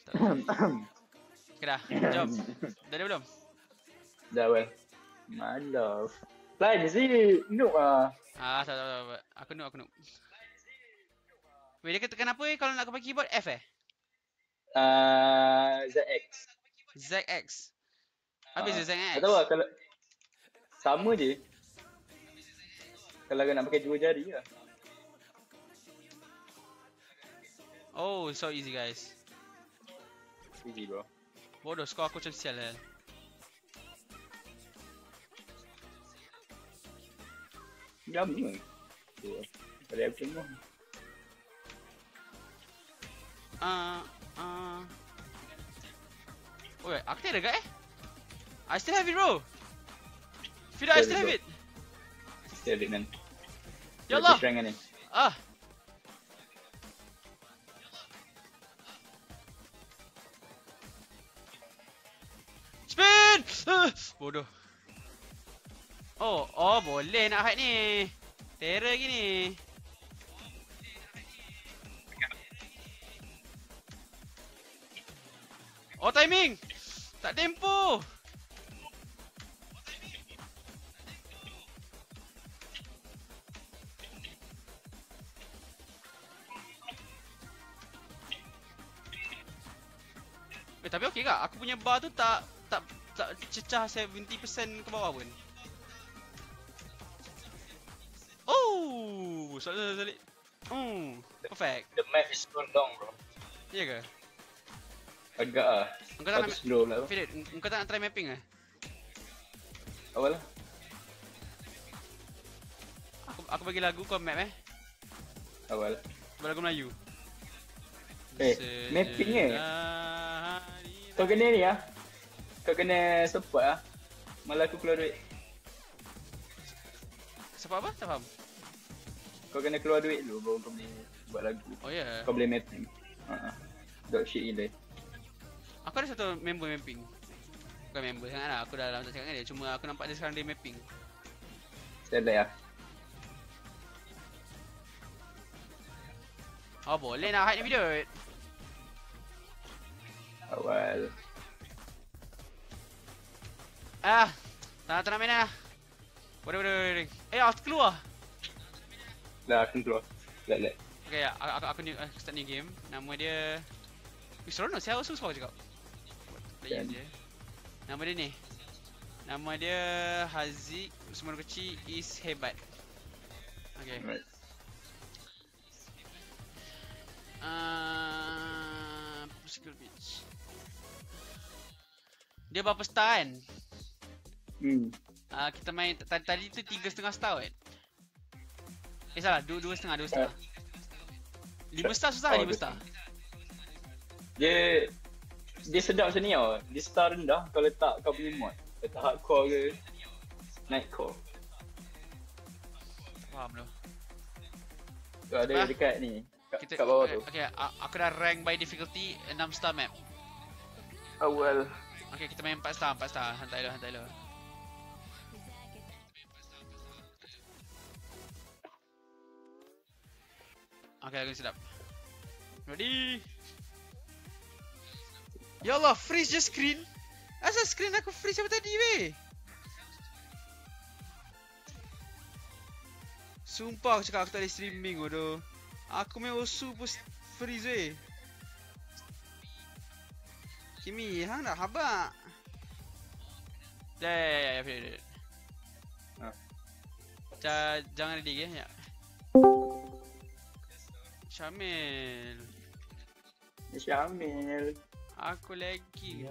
Okay dah, jom. Dah ada belum? Dah well. My love. Lain je, noob lah. Tak. Aku noob. Weh, dia tekan apa kalau nak pakai keyboard? F ZX. ZX. Habis je ZX. Tak tahu lah kalau sama je. Kalau nak pakai dua jari lah. Oh, so easy guys. Easy bro. Bodoh, skor aku macam sial lah. Lama. Pada aku semua. Wait, aku tak ada kat I still have it bro. Fida, I still have it. Still have it man. Ya Allah. Spin! Bodoh. Oh boleh nak hide ni. Terror gini. Oh timing. Tak tempo. Tapi okey kak, aku punya bar tu tak cecah 70% ke bawah pun. Oh, solid. Perfect. The map is so long bro. Ya ke? Agak lah. Engkau tak nak slow lah. Philip, engkau tak nak try mapping ke? Awal lah. Aku bagi lagu kau map Awal. Lagu Melayu. Mapping ke? Kau kena ni lah. Kau kena support lah. Malah aku keluar duit. Support apa? Tak faham. Kau kena keluar duit dulu baru kau boleh buat lagu. Oh ya. Yeah. Kau boleh mapping. Dog shit gila. Aku ada satu member mapping. Bukan member sangat lah. Aku dah lama tak cakap dengan dia. Cuma aku nampak dia sekarang dia mapping. Select lah. Oh boleh nak hide ni video. Awal. Tak nak main lah. Boleh. Aku keluar. Dah aku keluar. Let. Okay, aku start new game. Nama dia... seronok saya susah cakap. Play je. Nama dia ni. Nama dia Haziq. Semua kecil is hebat. Okay. Right. Skill pitch. Dia berapa star kan? Kita main tadi tu 3.5 star kan? Salah, 2.5 star. 5 star susah 5 star. Dia sedap macam ni tau. Dia star rendah kau letak kau punya mod. Letak hardcore ke nightcore. Faham tu. Tu ada dekat ni. Kat bawah tu. Okay, aku dah rank by difficulty 6 star map. Awal. Okay, kita main 4 star. Hantai lo. Okay, aku sedap. Ready? Ya Allah, freeze je screen. Asal screen aku freeze apa tadi weh? Sumpah aku cakap aku tak boleh streaming bodoh. Aku main Osu pun freeze weh. Kimi, hang nak habaq. Ya. Jangan ready ke? Ya. Syamil. Aku lagi.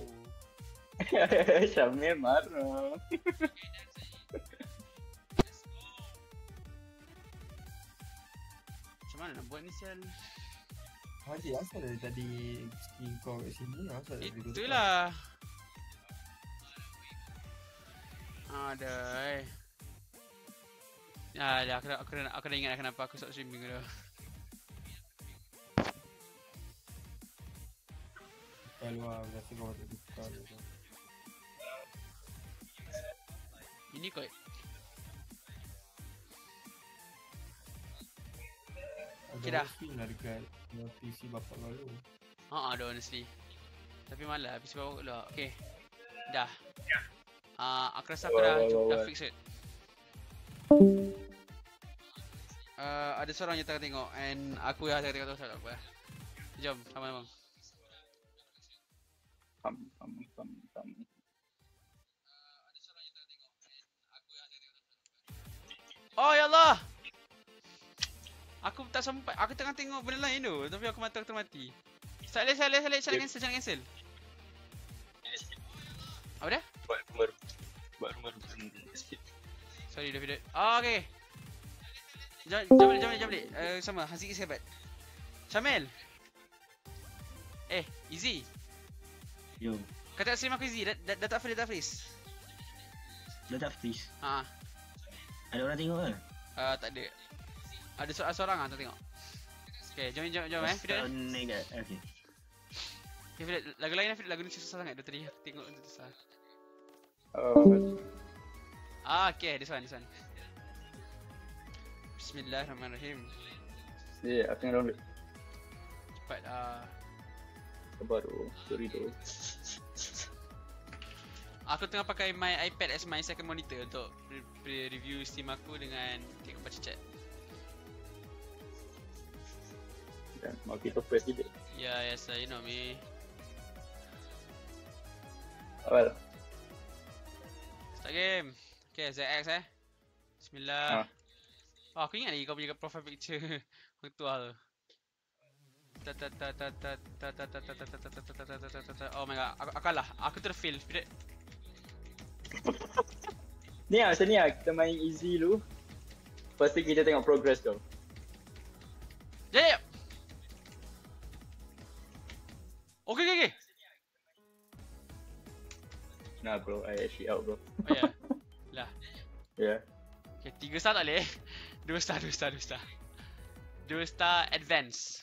Syamil marah. Macam mana nak buat ni sial? Haji, asal dari tadi skin kau kat sini? Asal dari dulu? Itulah. Ada. Aku dah ingat kenapa aku stop streaming tu. Luar berarti kau tak tukar tu. Ini kot. Okay dah. Lah dekat PC bapak baru. Ada honestly. Tapi malah PC bapak pula. Okay. Dah. Aku rasa aku dah fix it. Ada seorang yang tengah tengok and aku yang tengah tengok tu tak apa. Jom, sama bang. Pam. Oh ya Allah. Aku tak sempat. Aku tengah tengok benda lain tu, tapi aku mata aku termati. Salah cancel. Apa dia? Buat rumah sikit. Sorry David. Okay. Jom balik. Sama Haziq is hebat. Syamil. Easy. Yo. Kata stream aku Easy. Dah tak freeze. Dah tak freeze? Ha. Ada orang tengok ke? Tak ada. Ada seorang tak tengok. Okay, jom Fidel. Okay. Okay Fidel, lagu lain Fidel, lagu ni susah sangat. Dia tadi aku tengok tu susah. Okay, this one. Bismillahirrahmanirrahim. Aku yang download. Cepat Sabar tu, sorry tu. Aku tengah pakai my iPad as my second monitor untuk review Steam aku dengan tengok baca chat. Dan mau kita press sikit. Yes, you know me. Awal. Start game. Okay, ZX Bismillah. Aku ingat lagi kau punya profile picture orang tua tu. Oh my god, aku kalah. Aku terfail. Ni macam ni kita main easy dulu. Lepas tu kita tengok progress tu. Jap. Okay. Nah bro, I actually out bro. Oh ya. Lah. Ya. Okay, 3 star tak boleh. 2 star. 2 star advance.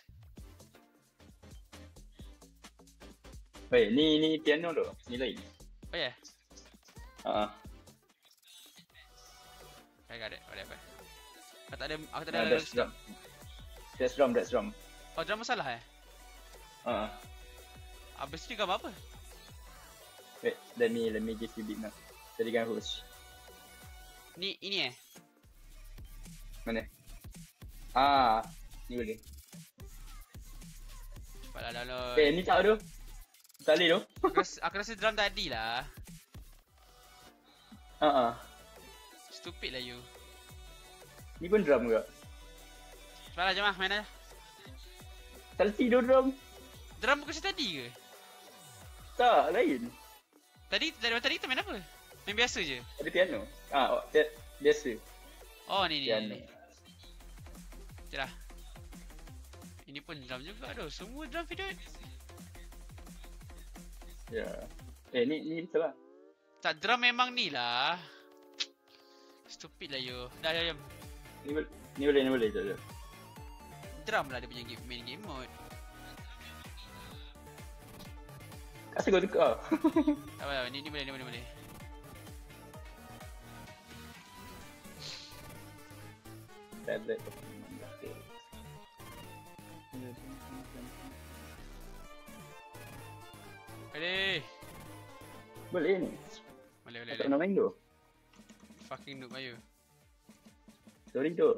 Baik, ni piano tu. Ni lain. Oh ya. I got it. Whatever. Aku tak ada. That's drum. Oh, drum masalah Habis ni gambar apa? Wait, let me give you bit now. Jadikan host. Ini Mana? Ni boleh. Cepatlah download. Ni tak tu. Tak boleh tu. Aku rasa drum tadi lah. Stupid lah you. Ni pun drum ke? Cepatlah jom lah main lah. Tak tidur drum. Drum bukan macam tadi ke? Tak, lain. Tadi kita main apa? Main biasa je? Ada piano. Biasa. Oh ni Piano. Sekejap lah. Ini pun drum juga tu. Semua drum video. Ya. Ni betul lah. Tak, drum memang ni lah. Stupid lah you. Dah jom. Ni boleh. Jom. Drum lah dia punya main game mode. Asal kau tukar? Tak apa, ni boleh. Tablet. Boleh ni. Boleh. Tak nak main tu. Fucking noob ayu. Sorry tu.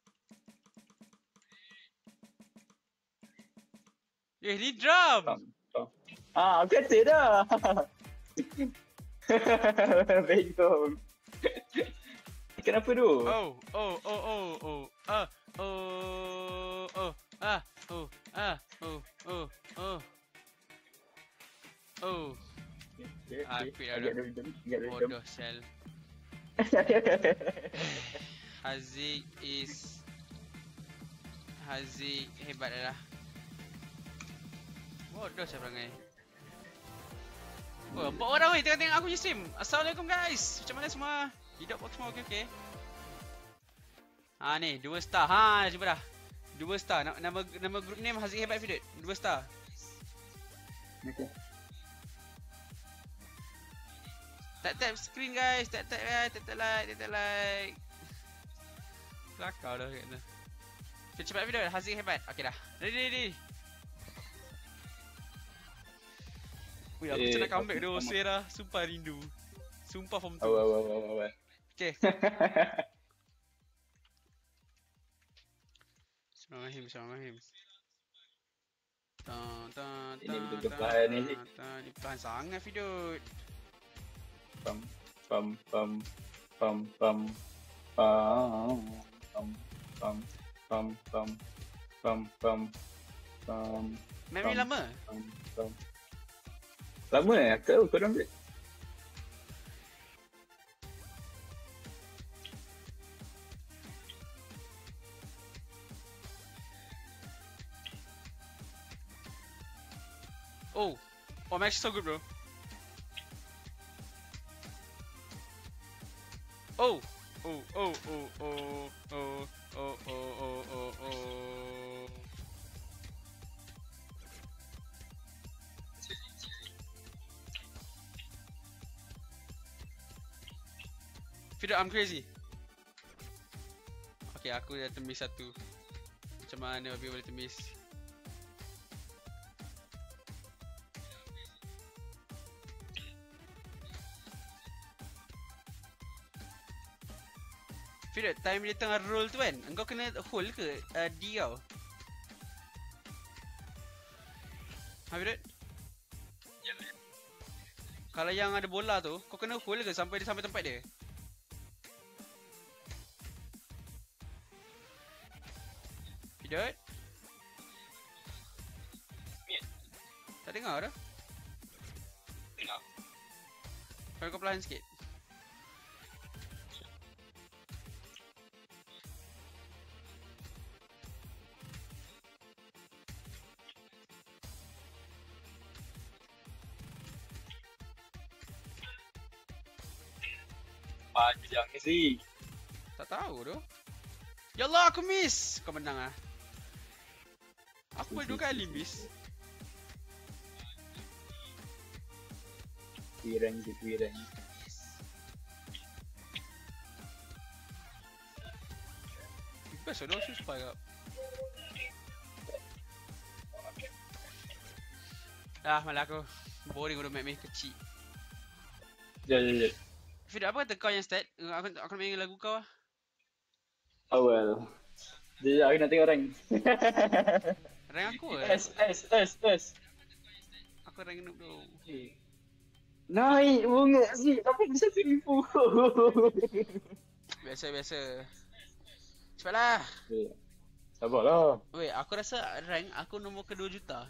Ni drum. Aku kata dah. Bengong. Kenapa tu? Quit lah tu. Bodoh sel. Haziq hebat lah. Bodoh saya perangai. Oh, 4 orang weh tengok aku je stream. Assalamualaikum guys. Macam mana semua? Hidup semua okey? Ni 2 star. Cuba dah. 2 star. Nama group name Haziq Hebat Video. 2 star. Okey. Tap screen guys. Tap like. Kelakar dah kat sana. Cepat video Haziq Hebat. Okey dah. Ready. Wih, aku macam nak comeback tu Sera. Sumpah rindu. Sumpah form 2. Awal. Okay. Bismillahirrahmanirrahim. Ini betul-betul perlahan ni. Ini perlahan sangat video. Pam. Memory lama? Lama kau download? Oh, I'm actually so good, bro. Oh. Fido, I'm crazy. Okay, aku dah temis satu. Macam mana Abi boleh temis? Fido, time dia tengah roll tu kan, engkau kena hold ke D kau? Fido? Kalau yang ada bola tu, kau kena hold ke sampai dia sampai tempat dia? Fido? Tak dengar dah? Dengar. Kau perlahan sikit. Maju jangan sih. Tak tahu tu. Ya Allah, aku miss. Kau menang ah. Aku boleh 2 kali miss. Wiran. Best lah, no spy kau. malah aku. Boring udah main kecil. Jom. Fido, apa kata kau yang start? Aku nak main lagu kau lah. Oh well. Jadi aku nak tengok rank. Rank aku ke? S. Aku rank noob tu. Naik bunga sih. Apa bisa 1,000? Biasa. Cepatlah. Sabarlah. Weh, aku rasa rank aku nombor ke 2 juta.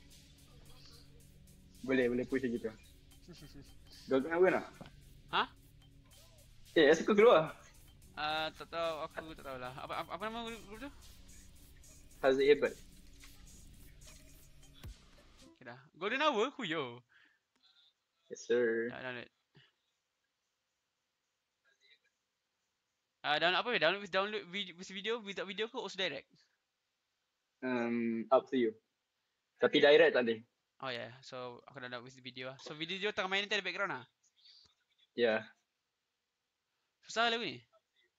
Boleh push gitu. Kau kenapa nak? Hah? Aku keluar. Tak tahu, aku tak tahulah. Apa nama grup tu? Haziq Hebat. Okay dah. Golden Hour? Huyo. Yes sir. Download. Download apa? Download video without video ke also direct? Up to you. Tapi direct tak boleh. Oh yeah, so aku dah download with video lah. So video tengah main nanti ada background lah? Yeah. Susah lagu ni?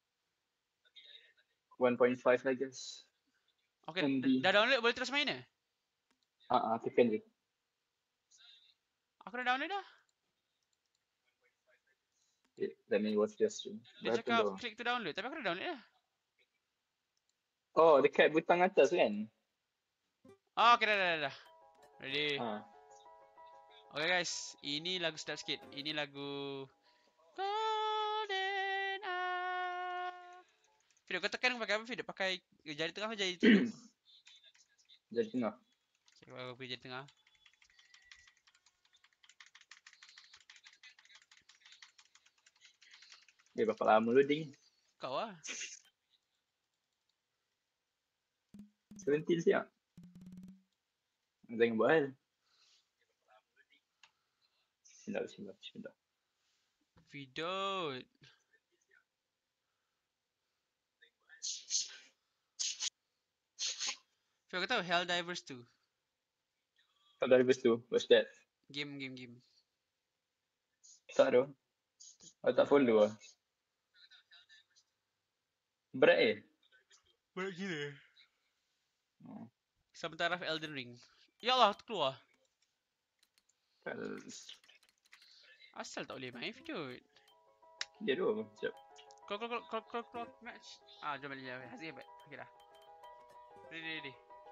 1.5 I guess. Okay, MB. dah download boleh terus main ke? Tekan je. Aku dah download dah. Let me watch your stream. Dia cakap click to download, tapi aku dah download dah. Oh, dekat butang atas kan? Oh, okay dah. Ready? Ha. Okay guys, ini lagu sedap sikit. Ini lagu Golden Hour. Fido, kau tekan pakai apa Fido? Pakai jari tengah atau jari telunjuk? Jari tengah. Okay, aku pergi jari tengah. Berapa lama loading? Kau lah. 17 siap. Jangan buat hal. Bismillah. Fido. Fido, kau tahu Helldivers 2? Helldivers 2, what's that? Game. Tak ada. Aku tak follow lah. Berat Berat gila. Oh. Sama taraf Elden Ring. Ya Allah, terkeluar. Asal tak boleh main Fido. Dia dua. Sekejap. Kalau match. Jom balik je. Haziq Hebat. Okay dah. Ready.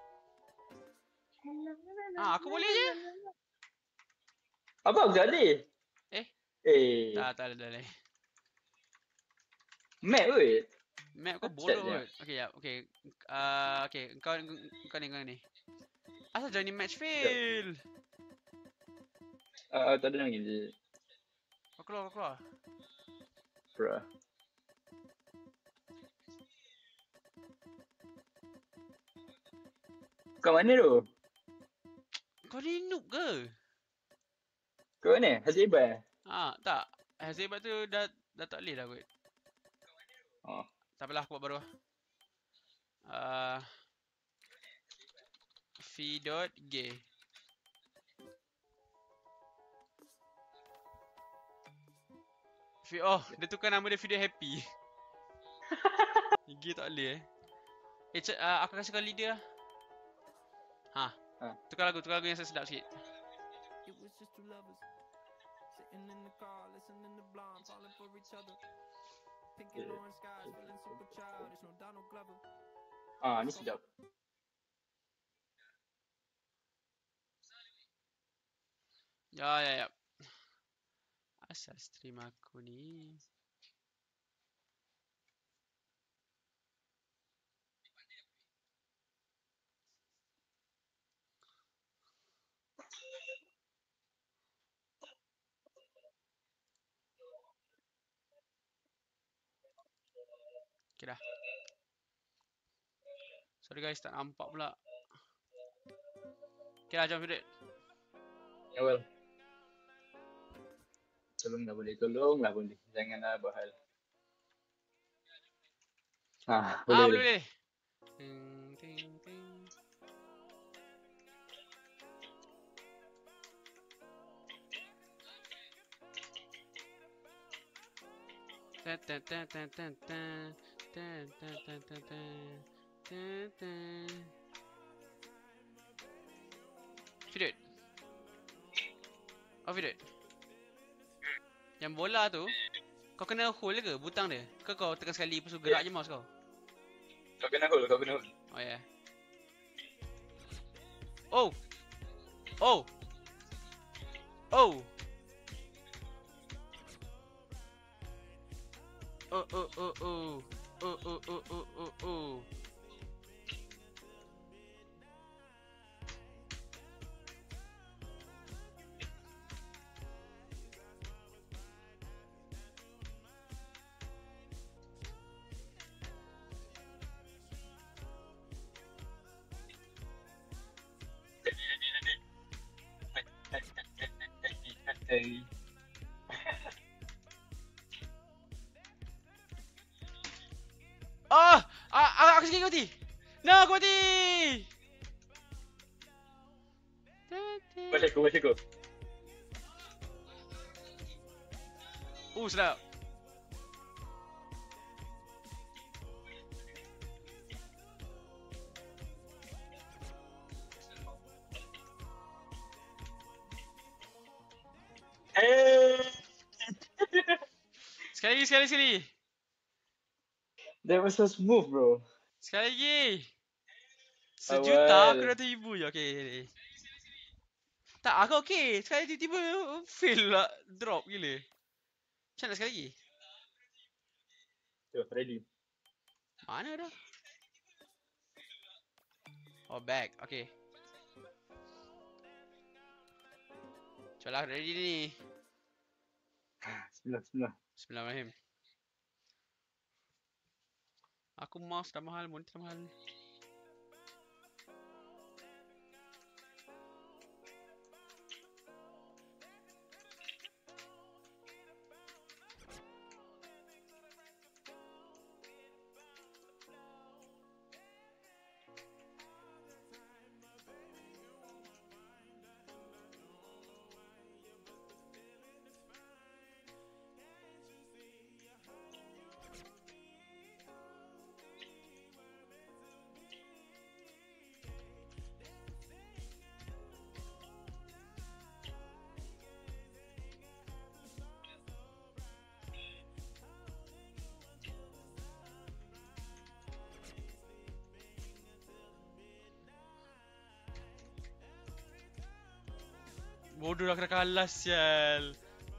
Aku boleh je. Apa aku tak boleh? Tak boleh. Map weh. Map kau bodoh kot. Okay, ya. Okay. Kau ni. Asal joining match fail? Tak ada lagi je. Kau keluar. Bruh. Kau mana tu? Kau ni noob ke? Kau mana? Haziq Hebat? Tak. Haziq Hebat tu dah tak boleh dah kot. Oh. Tak apalah, aku buat baru lah. Fi.g. Dia tukar nama dia Video Happy. G tak boleh aku kasih kau leader lah. Tukar lagu yang sedap sikit. Ni sedap. Ya. Asal stream aku ni. Okay dah. Sorry guys, tak nampak pula. Okay dah, jom Fido. Ya well. Tolonglah boleh. Janganlah buat hal. Boleh. Fido. Off it. Yang bola tu, kau kena hold ke butang dia? Ke kau tekan sekali lepas tu gerak je mouse kau? Kau kena hold. Oh yeah. Oh. Oh. Oh. Oh oh oh oh. Oh oh oh oh oh oh. Ah! Aku sikit mati. No, aku mati. Baca aku. Sedap. Sekali. That was so smooth, bro. Sekali lagi. Awal. Sejuta aku dah ribu je. Okay. Tak, aku okay. Sekali tiba-tiba fail lah. Drop gila. Macam mana sekali lagi? Ready. Mana dah? Oh, back. Okay. Cobalah ready ni. Bismillahirrahmanirrahim. Aku mouse dah mahal, monitor mahal. Bodoh dah kena kalah sial.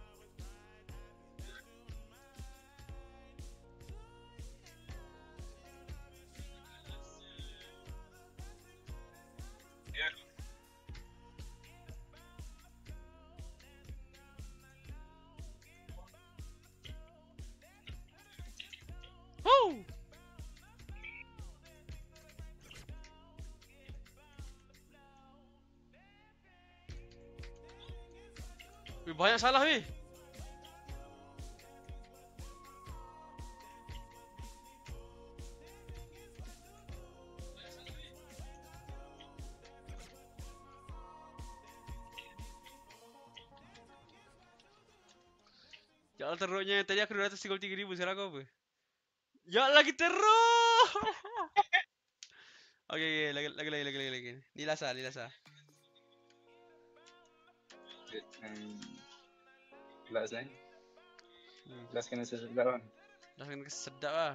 Woo! Banyak salah weh. Ya Allah teruknya. Tadi aku 233,000, sekarang aku apa? Ya Allah lagi teruk. Okay, lagi. Ni last. Last kan? Last kena sedap kan? Last kena sedap lah.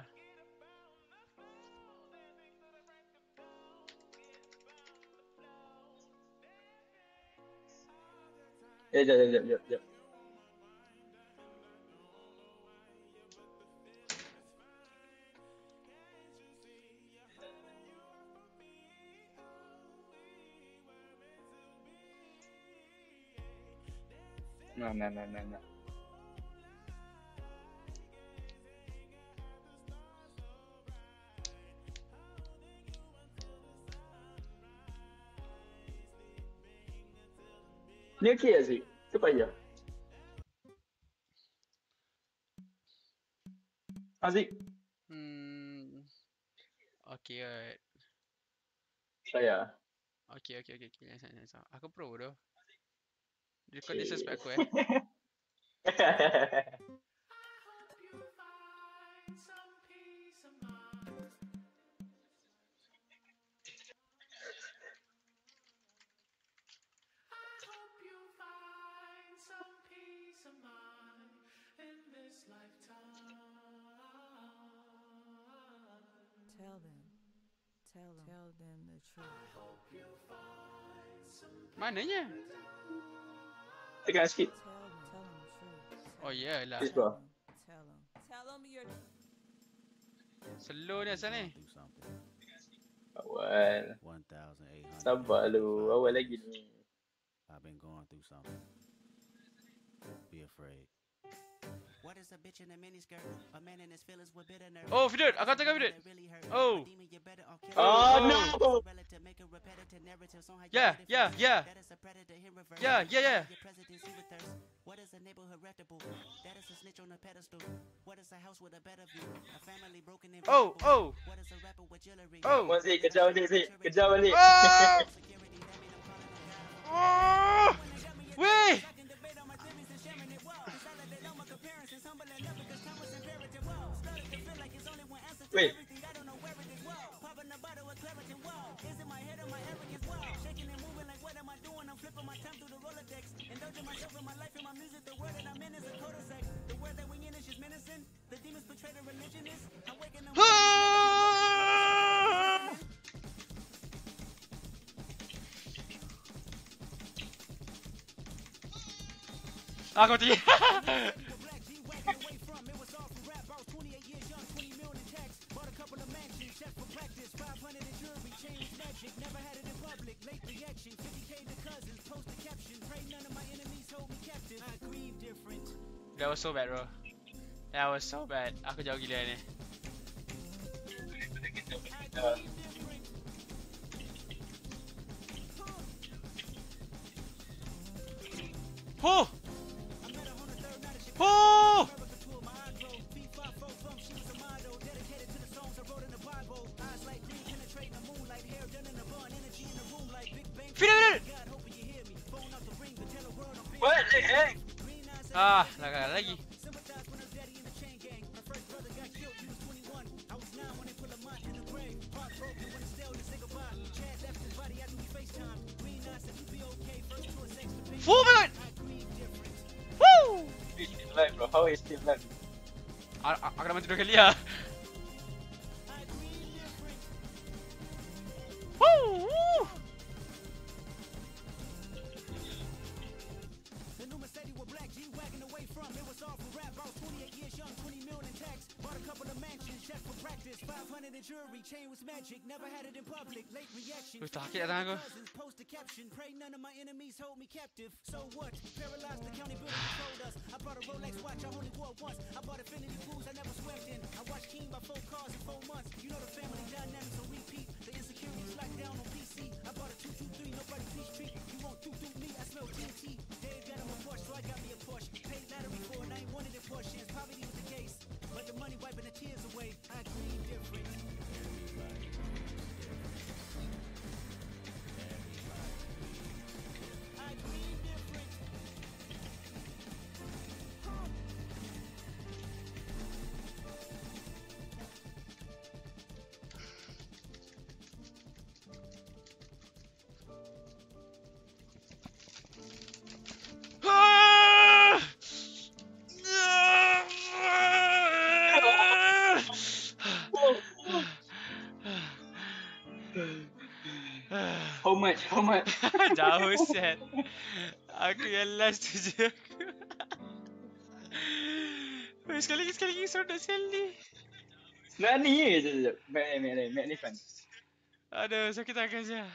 Jap. No. Ni okey Aziz? Ke payah? Aziz? Okay, alright. Saya? Okay. Nice. Aku pro tu. Kau disrespect aku Mananya? Tekan sikit. Oh iyalah. Please bro. Slow ni asal ni. Awal. Sabar lu. Awal lagi ni. I've been going through something. Be afraid. What is a bitch in a miniskirt? A man in his feelings with bitter nerve. Oh, Vidut, aku tengah Vidut. Oh. Oh no. Yeah. Yeah. What is a neighborhood reputable? That is a snitch on a pedestal. What is a house with a better view? A family broken in. Oh. What is a rapper with jewelry? Oh. Zik, kejar balik Zik. Kejar balik. Oh. Weh. Wait. Aku mati. That was so bad, bro. That was so bad. Aku jauh gila ni. Oh! Oh! Final! What the heck? Ah, lagi. Oh my god! Woo! He's still alive bro. How is he still alive? Aku dah mati 2 kali lah. Woo! Wih, sakit dah tangan aku. How much? Jauh set. Aku yang last tu je. Sekali lagi sodok sekali. Nani je. Mek ni fun. Aduh, sakit tangan je.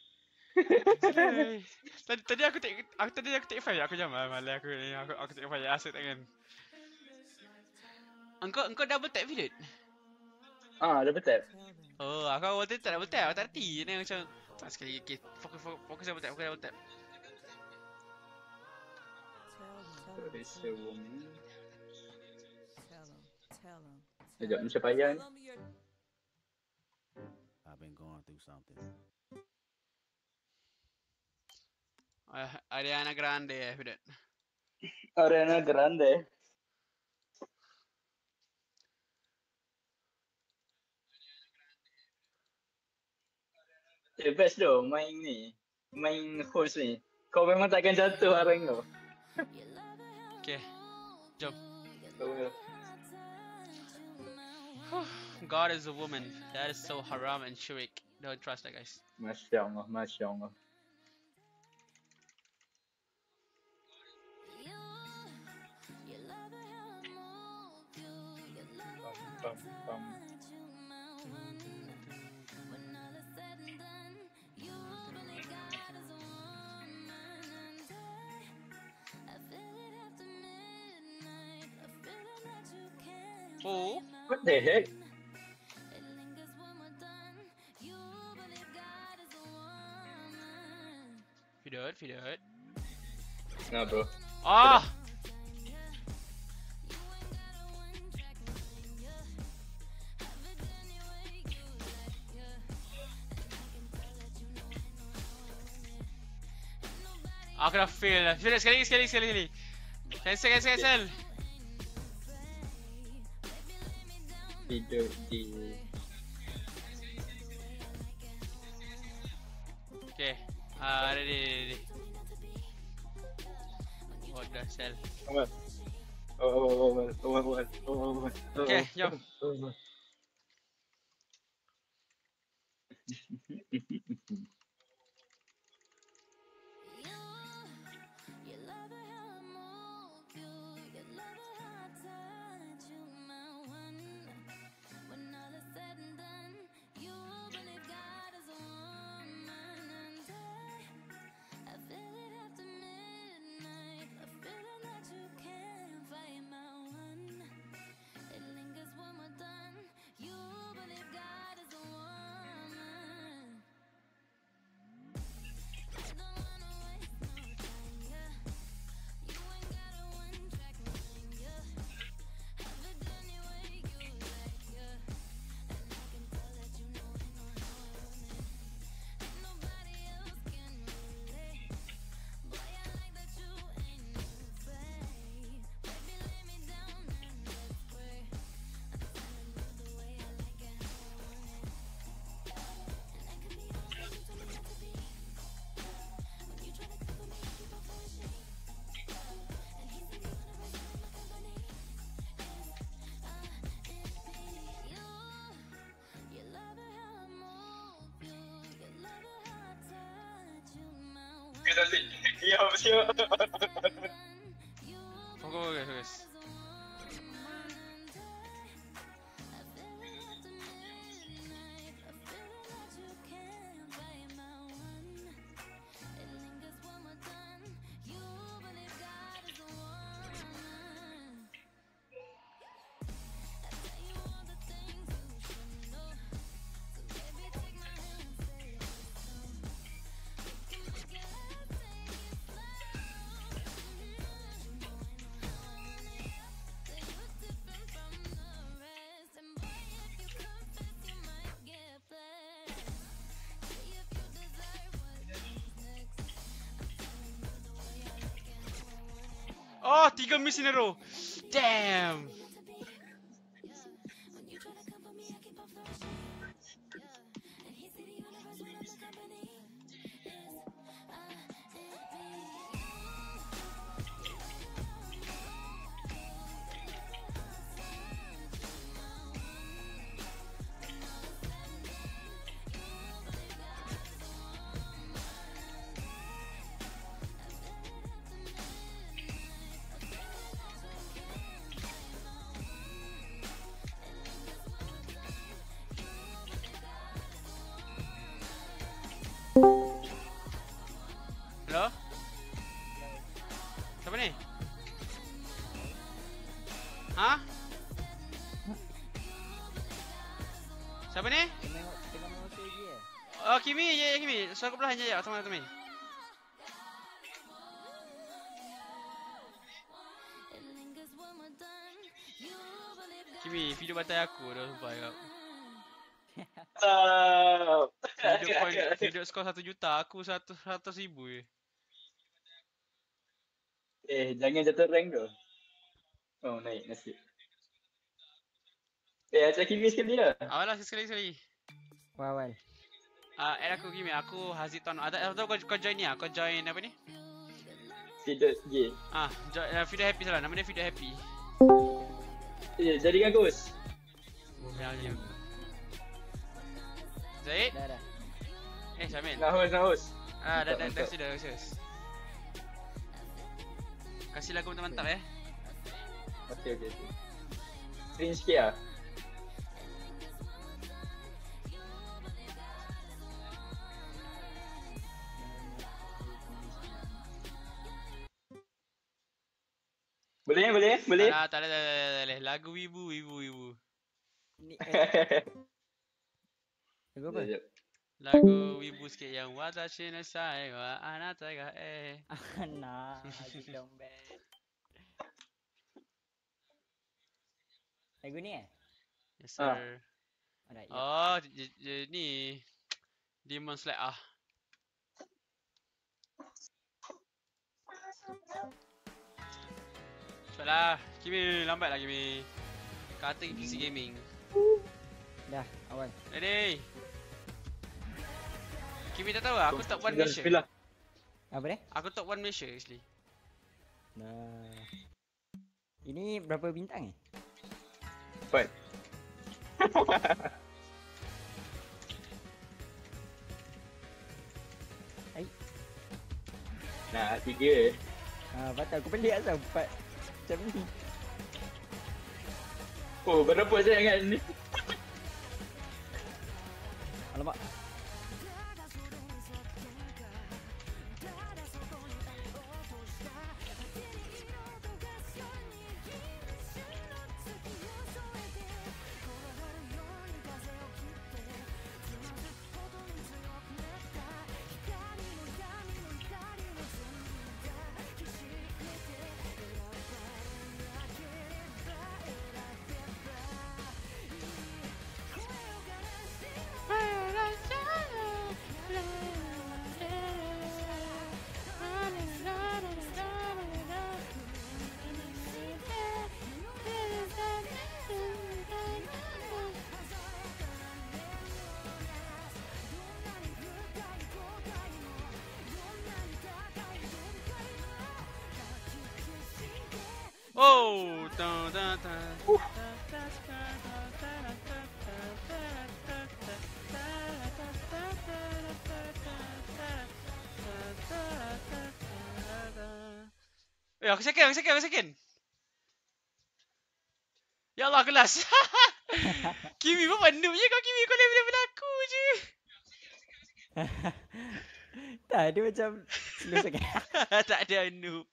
Tadi aku take fire, aku jam malah aku take fire asyik tangan. Engkau double tap Vidut? Double tap. Oh, aku awal tadi tak double tap, aku tak reti. Ni macam sekali lagi, fokus double tap, double tap. Sekejap, macam payah ni. I've been going through something. Ariana Grande Vidut. Ariana Grande. Best tu main host ni. Kau memang takkan jatuh arang kau. Okay, jom. God is a woman. That is so haram and shirk. Don't trust that, guys. Masya Allah, Masya Allah. Bum, bum. Oh, What the heck? Fidot. Nah bro. Ah! Aku dah fail lah. Sekali lagi. Cancel. Tidur di. Okay. Ready. What the hell? Oh. Okay, jom. Siap. Fokus. Oh, 3 miss in a row. Damn. Halo? Siapa ni? Hah? Siapa ni? Tengok motor je. Oh, Kimi. Ya, Kimi. So aku belah je sama teman. Kimi, video batai aku dah lupa kau. Video skor 1 juta, aku 100,000 je. Jangan jatuh rank tu. Oh, naik nasib. Acak Kimi sekali lah. Awalah sekali. Awal. Add aku Kimi, aku Haziton. Atau kau join ni ah, kau join apa ni? Video J. Video happy salah, nama dia video happy. Jadikan ghost. Ya. Zaid? Dah. Syamil. Nak host. Dah Mantap. sudah. Kasih lagu mantap ya. Okay. Screen sikit lah. Boleh. Tak ada. Lagu wibu. Ni lagu apa? Sekejap. Lagu wibu sikit yang watashi no sai wa anata ga Nah, dong band. Lagu ni Yes sir. Alright, ya. Oh, ni Demon Slayer. Cepatlah, Kimi, lambatlah Kimi. Kata PC gaming. Dah, awal. Ready? Kimi tak tahu lah, aku top 1 Malaysia. Bismillah. Apa dia? Aku top 1 Malaysia actually. Nah. Ini berapa bintang 4. Hai. Nah, 3. Patut aku pelik asal 4 macam ni. Oh, berapa sangat ni? Alamak. Oh, aku second. Ya Allah, kelas. Kimi pun panduk je kau, Kimi. Kau level aku je. Tak, dia macam slow sangat. Tak ada noob.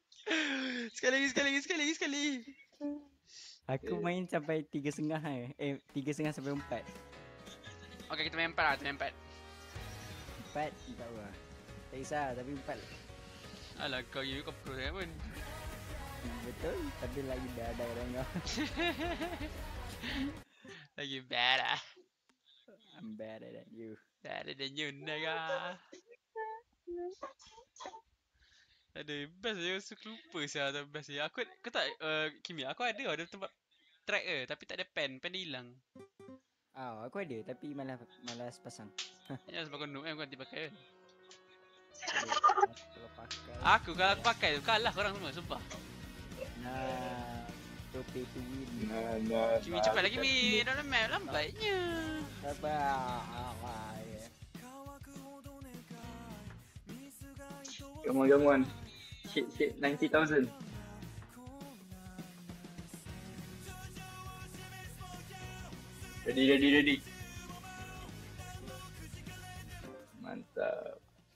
Sekali. Aku main sampai 3.5 3.5 sampai 4. Okay, kita main 4 lah, 4. 4 tak apa. Tak kisah, tapi 4. Alah, kau Kimi kau pro sangat pun. Betul, tapi lagi dah ada orang kau. Lagi bad lah. I'm better than you. Better than you, nigga. Aduh, best je. Aku lupa saya atau best je. Aku tak, Kimi, aku ada tempat track ke. Tapi tak ada pen. Pen dia hilang. Aku ada tapi malas pasang. Ya, sebab kau noob kan, kau nanti pakai kan. Kalau pakai. Kalau aku pakai tu, kalah korang semua, sumpah. Nah, to pay to win. Nah. Kimi, cepat lagi, Kimi. Dalam map, lambatnya. Sabar. Come on. Shit, 90,000. Ready. Mantap.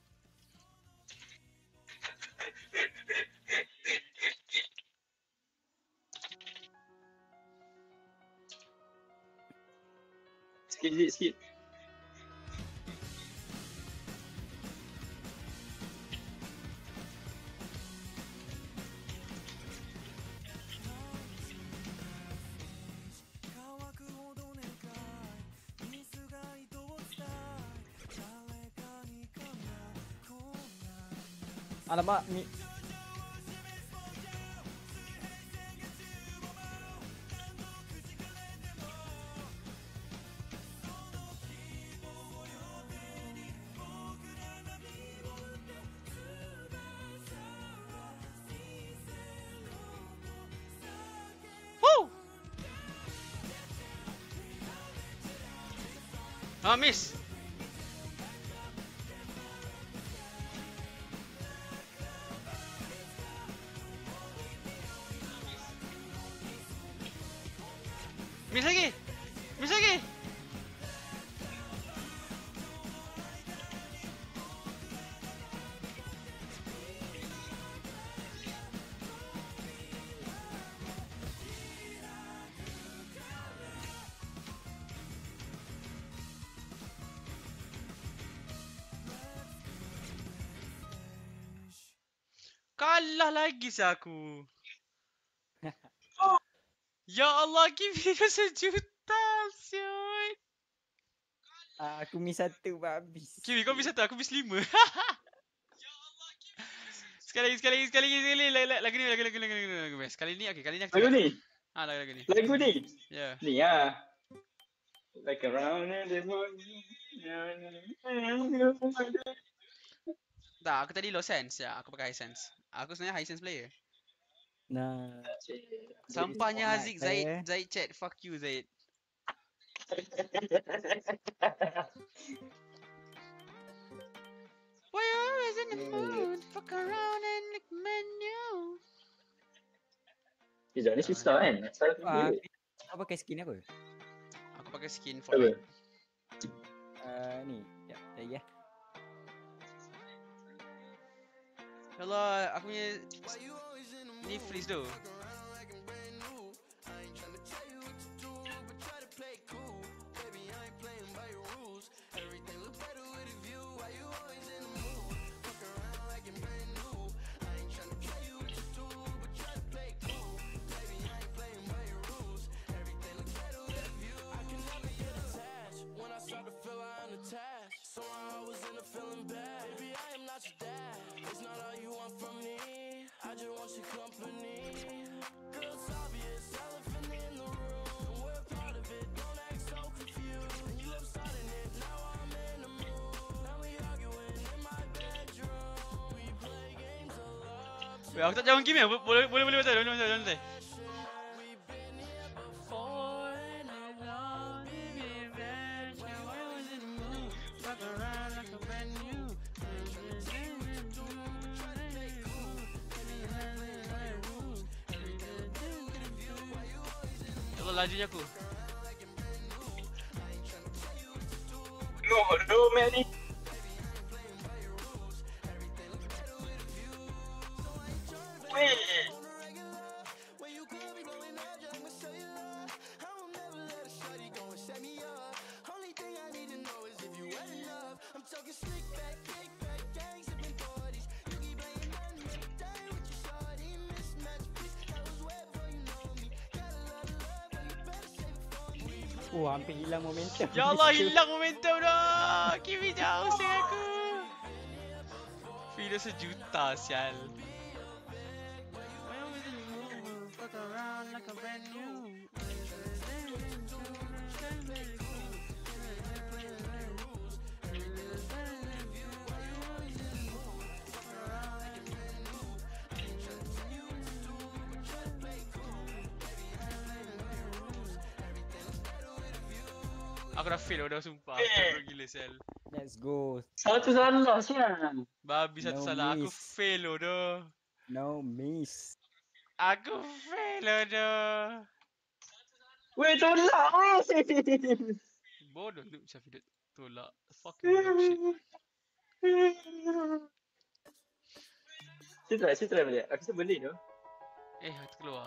Sikit. Alamak, ni. Miss. Miss lagi. Miss lagi. Kalah lagi sih aku. Ya Allah, Kimi dah 1 juta, sioi. Aku miss 1 habis. Kimi, kau miss 1, aku miss 5. Sekali lagi. Lagi ni. Sekali ni, okey. Kali ni aku Lagu cakap. ni? Lagu ni. Lagu ni? Ya. Ni lah. Like around the moon. Tak, aku tadi low sense. Ya, aku pakai high sense. Aku sebenarnya high sense player. Nah. Sampahnya Haziq, Zaid chat. Fuck you, Zaid. Why you always in the mood? Fuck around and lick menu. Sekejap, ni susah kan? Kau pakai skin apa? Aku pakai skin Fortnite. Ni. Ya. Allah, aku punya ni freeze tu. Aku tak jawab game ni. Boleh betul. Allah, lajunya aku. No, man ni. Hampir hilang momentum. Ya Allah, hilang momentum dah. Kimi jauh dengan aku. Video 1 juta, sial. Aku dah fail dah, sumpah. Aku gila, sel. Let's go. Satu salah sial. Babi satu salah. Aku fail dah. No miss. Aku fail dah. Weh, tolak. Bodoh tu macam video tolak. Fucking shit. Saya try balik. Aku rasa boleh tu. Aku keluar.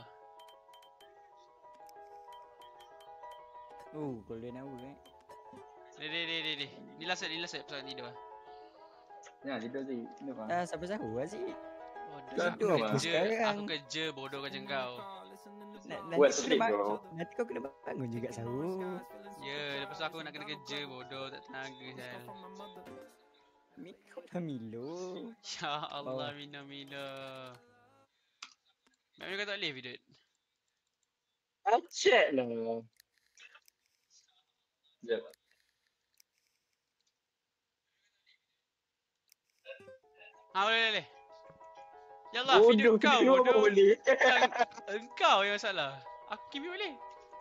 Golden hour Ni. Ni last pasal ni dah. Ya, tidur sih. Siapa sahur sih? Aku kerja bodoh macam kau. Nanti kau kena bangun juga sahur. Ya, lepas aku nak kena kerja bodoh, tak tenaga sel. Kau dah Milo. Ya Allah, Milo. Memang kau tak boleh video. Check lah. Sekejap. Boleh. Ya Allah, video kau bodoh. Engkau yang salah. Aku Kimi boleh.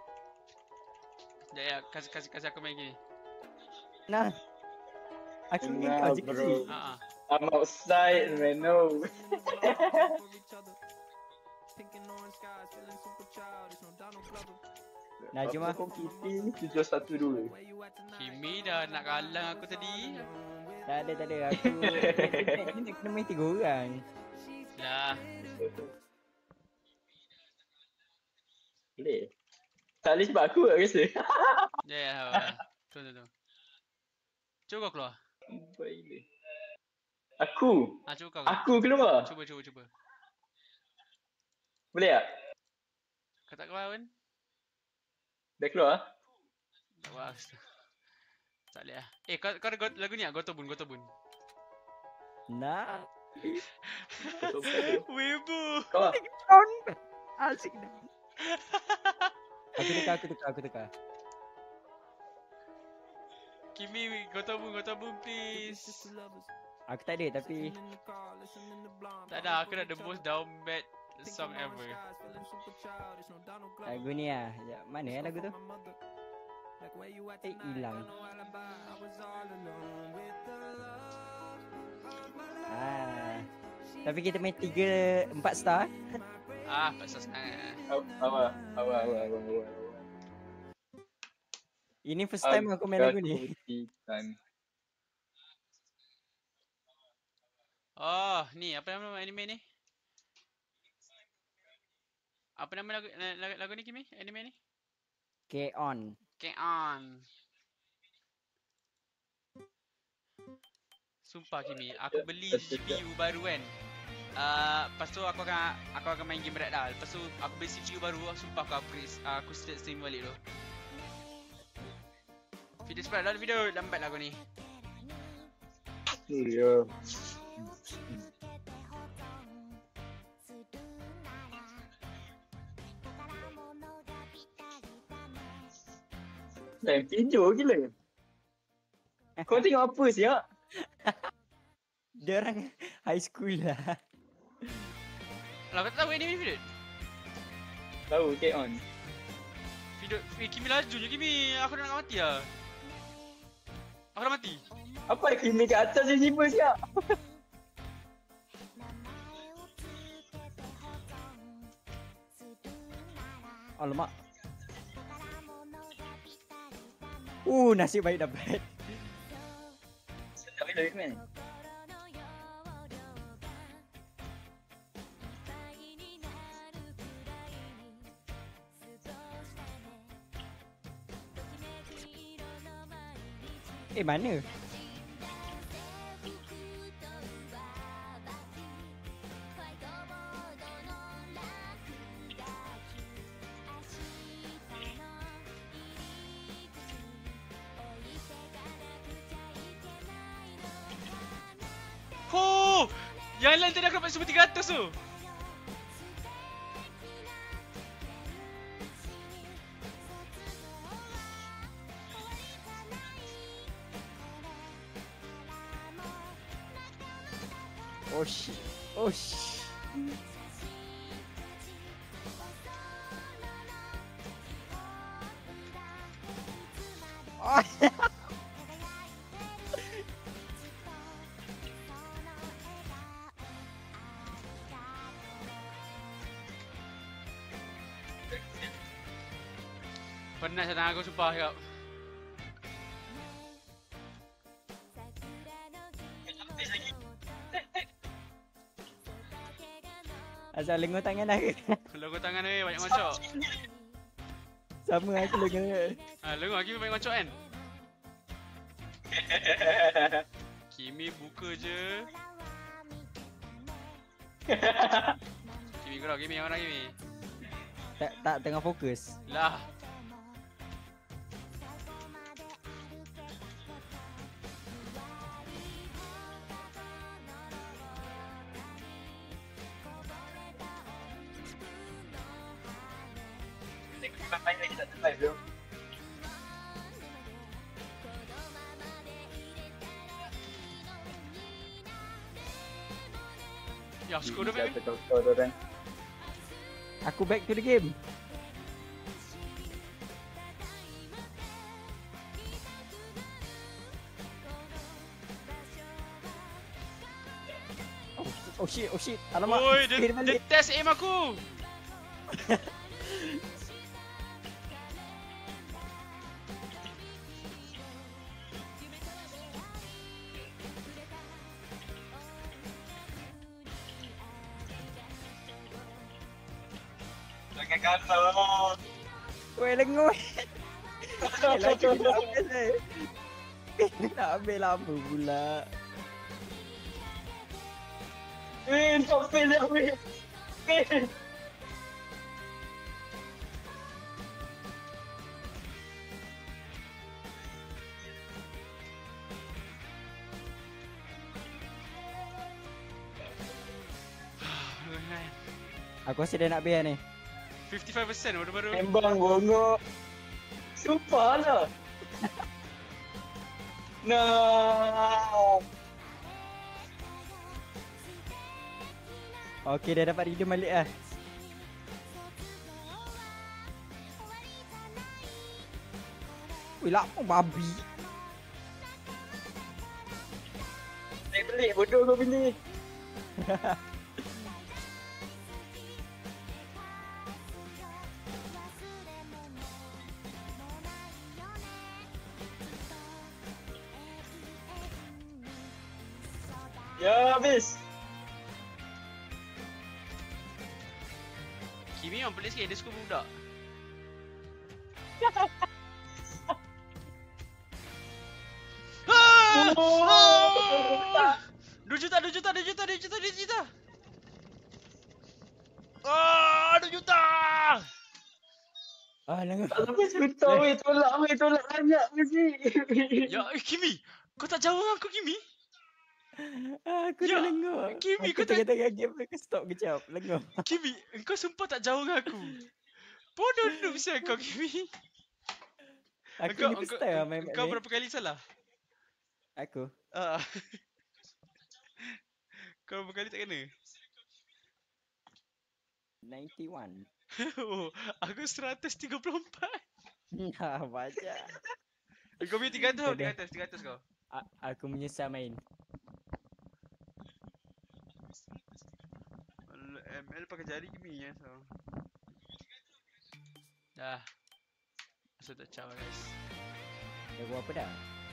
Ya, kasih aku main gini. Nah. Aku ingin kau je kasi. I'm outside, man. No. Najma. Kau Kitty 712. Kimi dah nak kalang aku tadi. Tak ada. Aku ni nak kena main 3 orang. Lah. Boleh. Tak boleh sebab aku tak rasa. Ya. Tunggu. Cuba kau keluar. Baik. Aku. Cuba kau. Aku keluar. Cuba. Boleh tak? Kau tak keluar pun? Dah keluar? Wah. Tak boleh lah. Kau ada lagu ni tak? Gotobun. Nak. Wibu. Kau Asik dah. Aku tukar. Kimi, Gotobun please. Aku tak ada tapi Tak ada, aku nak the most down bad song ever. lagu ni lah. Mana lagu tu? Hilang. Tapi kita main 3-4 star. 4 star sangat. Awal. Ini first time aku main lagu ni. Oh, ni apa nama anime ni? Apa nama lagu ni Kimi? Anime ni? K-On. Sumpah Kimi, aku beli CPU baru kan. Lepas tu aku akan main game berat dah. Lepas tu aku beli CPU baru, sumpah aku start stream balik tu. Video cepat dalam video lambat lah aku ni. Ya. Lain video gila. Kau tengok apa siap? Dia orang high school lah. Lah kau tak tahu anime video? Tahu, K-On. Video Kimi laju je Kimi. Aku dah nak mati lah. Aku dah mati. Apa yang Kimi kat atas je jiba siap? Alamak. Nasib baik dapat. Tak boleh main. Mana? Yang lain tadi aku dapat 1300 tu. Oh shit. Penat saya aku sumpah kau. Asal lengur tangan aku. Lengur tangan ni banyak ngocok. Sama aku lengur. Lengur lagi banyak ngocok kan? Kimi buka je. Kimi kau Kimi orang Kimi. Tak tengah fokus. Lah. Main lagi tak terlive bro. Ya, skor dia kan. Aku back to the game. Oh shit. Alamak. Oi, dia test aim aku. Kalau Weh, lengoy. Lagi nak habis eh. Nak habis lama pula. stop fail that way. Aku rasa dia nak biar ni. 55% baru-baru. Tembang bongok. Sumpah lah. Nah. Okey, dia dapat redeem balik lah. Wih, lama babi. Naik pelik bodoh kau pilih. Ya, habis. Kimi yang pelik sikit, dia suka budak. Ah! 2 juta. 2 juta. Ah, lengoy. Tak sampai juta weh, tolak banyak mesti. Ya, Kimi, kau tak jawab aku, Kimi. Aku dah lengoy. Kimi, Aku kau tak tengah game aku stop kejap. Lengoy. Kimi, engkau sumpah tak jawab aku. Bodoh noob sial kau, Kimi. Aku ni first time main Engkau ni. berapa kali salah? Aku. Kau berapa kali tak kena? 91. Oh, aku 134. Dah banyak. Kau punya 300 kau. Aku menyesal main. ML pakai jari Kimi ya, so. Dah. Masa tak caw guys. Dah buat apa dah?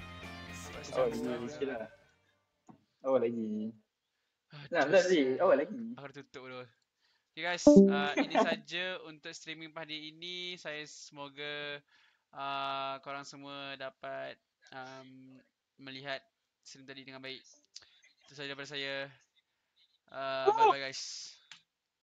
Lagi lah. Awal lagi. Nah, lagi. Awal lagi. Aku dah tutup dulu. Okay guys, ini saja untuk streaming pada hari ini. Saya semoga korang semua dapat melihat stream tadi dengan baik. Itu saja daripada saya. Bye bye guys.